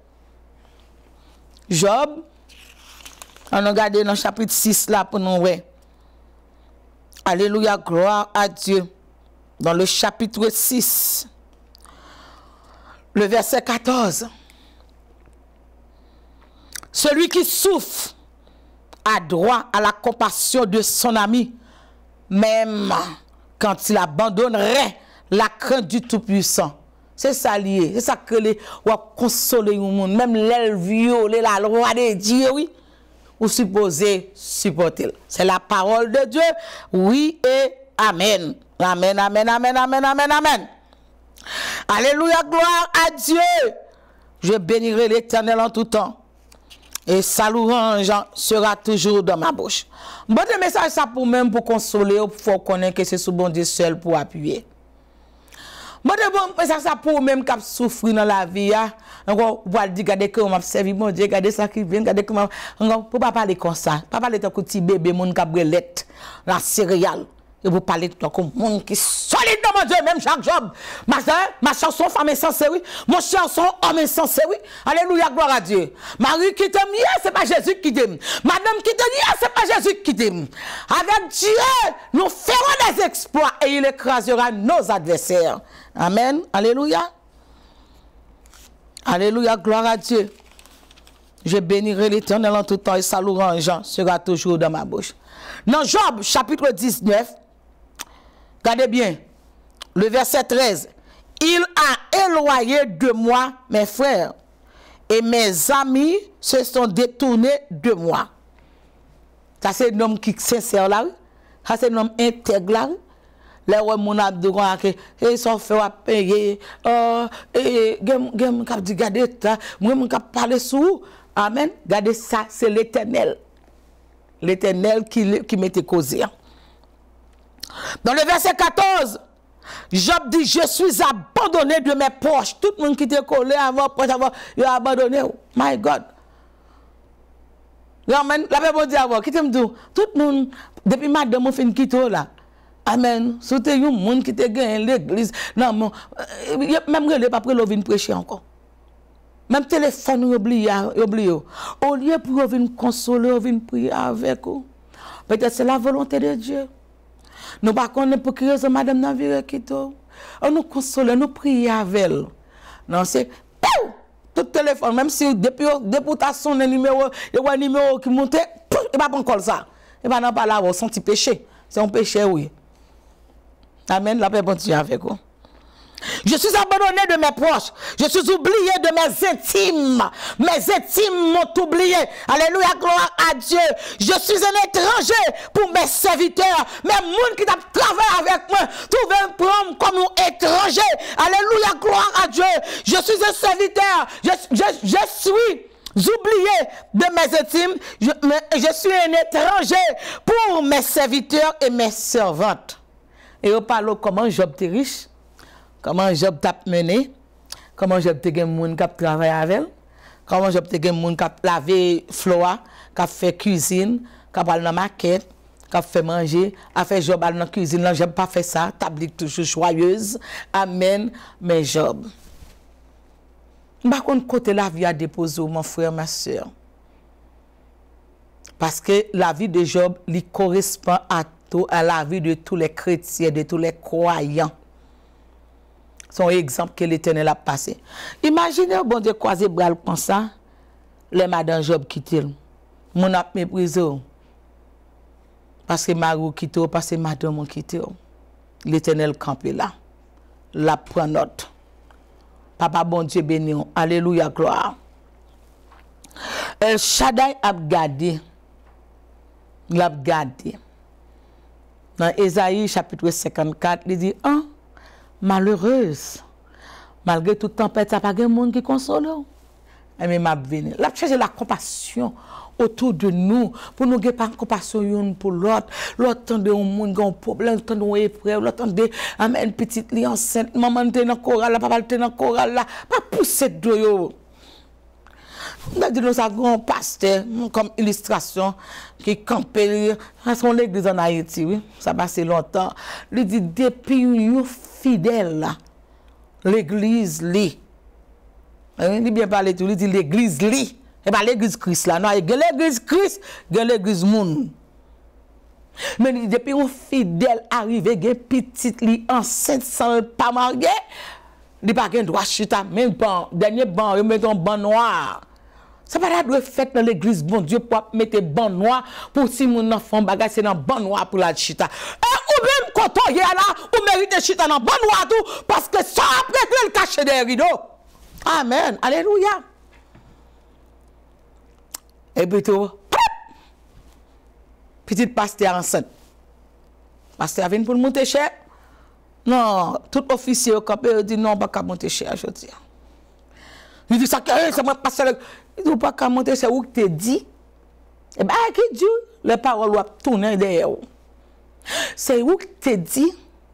Job, on a regardé dans le chapitre six là pour nous voir. Alléluia, gloire à Dieu. Dans le chapitre six, le verset quatorze. Celui qui souffre a droit à la compassion de son ami, même quand il abandonnerait la crainte du Tout-Puissant. C'est ça lié, c'est ça que les ou consoler le monde, même l'aile violer la loi de Dieu, oui, ou supposer supporter. C'est la parole de Dieu, oui et amen. Amen, amen, amen, amen, amen, amen. Alléluia, gloire à Dieu. Je bénirai l'Éternel en tout temps. Et sa louange sera toujours dans ma bouche. Bon, le message ça pour même pour consoler, pour connaître que c'est sous bon Dieu seul pour appuyer. Bon, bon, ça, ça pour même qui souffrir dans la vie, encore, vous allez dire, regardez comment m'a servi, mon Dieu, regardez ça qui vient, regardez comment, pour pas parler comme ça, pas parler de petit bébé, mon cabrelette, la céréale. Et vous parlez de toi comme monde qui est solide dans mon Dieu, même chaque job. Ma soeur, ma chanson femme insensée, oui. Mon chanson homme insensé, oui. Alléluia, gloire à Dieu. Marie qui t'aime, yes, c'est pas Jésus qui t'aime. Madame qui t'aime, yes, c'est pas Jésus qui t'aime. Avec Dieu, nous ferons des exploits et il écrasera nos adversaires. Amen. Alléluia. Alléluia, gloire à Dieu. Je bénirai l'Éternel en tout temps et sa louange sera toujours dans ma bouche. Dans Job, chapitre dix-neuf, regardez bien, le verset treize. Il a éloigné de moi mes frères et mes amis se sont détournés de moi. Ça, c'est un homme qui est sincère là. Ça, c'est un homme intègre là. Les gens mon abdou que ils sont fait à payer. Euh, et gem cap dit garder ça, moi mon cap parler sous. Amen. Regardez ça, c'est l'Éternel. L'Éternel qui, qui m'était causé. Dans le verset quatorze, Job dit, je suis abandonné de mes poches. Tout le monde qui était collé avant, poche avant, il a abandonné. My God. Amen. La Bible dit avant, qui t'aime tout? Tout le monde, depuis madame, on fait une quitte là. Amen. C'était un monde qui était gagné l'église. Non, même que pas prêt de prêcher encore. Même téléphone, vous oubliez. Au lieu pour venir consoler, venir prier avec vous. Peut-être c'est la volonté de Dieu. Nous ne connaissons pas pour qui raison madame n'a viré quitte. On nous console, nous prier avec elle. Non, c'est tout téléphone, même si depuis depuis ta son numéro, il y a un numéro qui monte, il va pas encore ça. Il va pas là, son petit péché. C'est un péché, oui. Amen, la paix continue avec vous. Je suis abandonné de mes proches. Je suis oublié de mes intimes. Mes intimes m'ont oublié. Alléluia, gloire à Dieu. Je suis un étranger pour mes serviteurs. Mes gens qui travaillent avec moi, trouvent un prendre comme un étranger. Alléluia, gloire à Dieu. Je suis un serviteur. Je, je, je suis oublié de mes intimes. Je, je suis un étranger pour mes serviteurs et mes servantes. Et on parle comment Job était riche. Comment Job t'a mené, comment Job t'a gagné moun qui travaille avec elle, comment Job t'a gagné moun qui lavé floa, qui fait cuisine, qui parle dans maquette, qui fait manger, a fait Job dans la cuisine, là j'aime pas faire ça, table toujours joyeuse. Amen, mais Job. Par contre côté la vie a déposé mon frère, ma soeur. Parce que la vie de Job lui correspond à tout à la vie de tous les chrétiens, de tous les croyants. Son exemple que l'Éternel a passé. Imaginez, bon Dieu, croiser bras comme ça, les madame Job quittent. Mon a méprisé. Parce que Marou quitte, parce que madame quitte. L'Éternel campé là. La prend note. Papa, bon Dieu, béni. Alléluia, gloire. El Shaddai a gardé. Il a gardé. Dans Ésaïe, chapitre cinquante-quatre, il dit, ah, malheureuse, malgré toute tempête, ça n'a pas de monde qui console. Mais m'a venu. Là, chercher la compassion autour de nous, pour nous pas compassion une pour l'autre. L'autre de un monde qui a un problème, l'autre de un épreuve, l'autre de amen petite li enceinte, maman te dans chorale, papa te dans chorale là, pas pousser de yo. On a dit nous ça grand pasteur comme illustration qui campait dans l'église en Haïti, oui, ça passe longtemps. Il dit depuis une fidèle là, l'église li. Il bien parler tout, il dit l'église li. Et pas l'église Christ là, non, il y a l'église Christ, il y a l'église moun. Mais depuis une fidèle arrivé, il y a petite li enceinte sans pas marié, il pas gain droit chita même ban, dernier ban, il met un ban noir. Ça va pas fait dans l'église, bon Dieu, pour mettre ban noir pour si mon enfant bagage c'est dans ban noir pour la chita. Et ou même quand on y est là, ou mérite chita dans ban noir tout, parce que ça après le cacher des rideaux. Amen, alléluia. Et puis tout, petite pasteur enceinte. Pasteur vient pour monter cher. Non, tout officier au campé dit non, pas monter cher, je dis. Il dit ça, c'est moi pasteur. Il dit pas monter cher, où tu dit. Eh bien, qui dit, les paroles doivent tourner derrière. C'est où tu dit,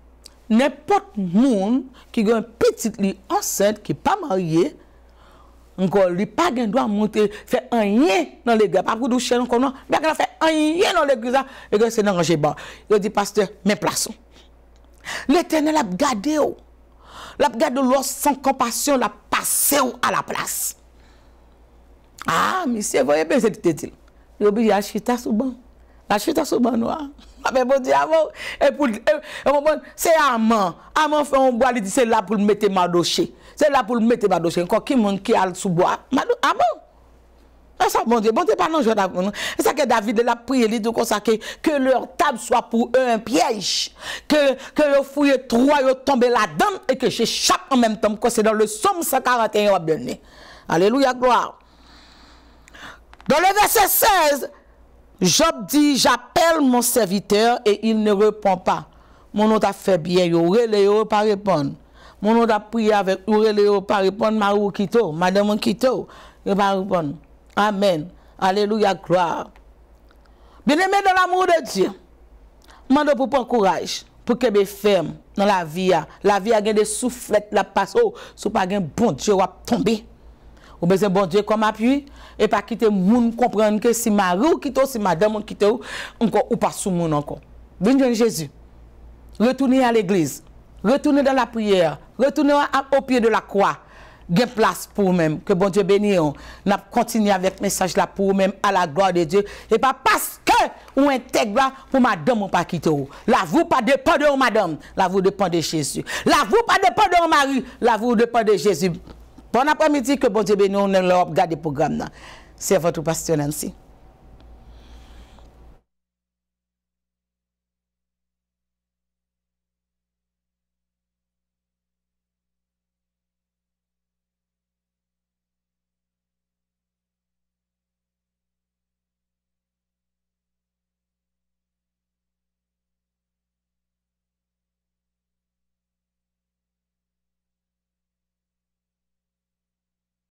n'importe monde qui a un petit lit enceinte, qui n'est pas marié, encore, il pas de droit monter, faire un rien dans l'église. Pas pour doucher encore, non. Mais il fait un rien dans l'église, et que c'est dans le bas. Il dit, pasteur, mais plaçons. L'Éternel a gardé, l'a gardé l'os sans compassion, l'a passé à la place. Ah, monsieur, vous voyez bien, c'est dit. Il a obligé à chuter sous banc. La chute sous banc noir. Mais bon Dieu, et pour c'est amant. Amant fait un bois, il dit c'est là pour le mettre ma dossier. C'est là pour le mettre ma dossier. Encore qui monde qui a sous bois. Ah bon? Ça, bon Dieu, bon Dieu, pas non, je d'abord. C'est ça que David l'a prié, il dit comme ça que, que leur table soit pour eux un piège. Que, que le fouille trois, ils tombent là-dedans et que j'échappe en même temps. Que c'est dans le Somme cent quarante et un, bien. Alléluia, gloire. Dans le verset seize, Job dit, j'appelle mon serviteur et il ne répond pas. Mon nom a fait bien, il ne pas répondre. Mon nom a prié avec, il ne pas répondre, Marou Kito, Madame Kito, il ne pas répondre. Amen. Alléluia, gloire. Bien-aimé dans l'amour de Dieu, je demande pour prendre courage, pour que me ferme dans la vie. La vie a des soufflettes, la passe, oh, si pas un bon Dieu, va tomber. Ou besoin bon Dieu comme appui et pas quitter moun comprendre que si mari ou quitte si madame ou quitte encore ou pas sous moun encore. Venez Jésus. Retournez à l'église. Retournez dans la prière. Retournez au pied de la croix. Gain place pour vous-même. Que bon Dieu bénisse. N'a continué avec le message là pour vous-même à la gloire de Dieu et pas parce que ou intègre pour madame ou pas quitter. La vous pas dépend de madame, la vous dépend de Jésus. La vous pas dépend de mari, la vous dépend de Jésus. Bon après-midi, que bon Dieu bénisse, on a regardé le programme. C'est votre pasteur Nancy.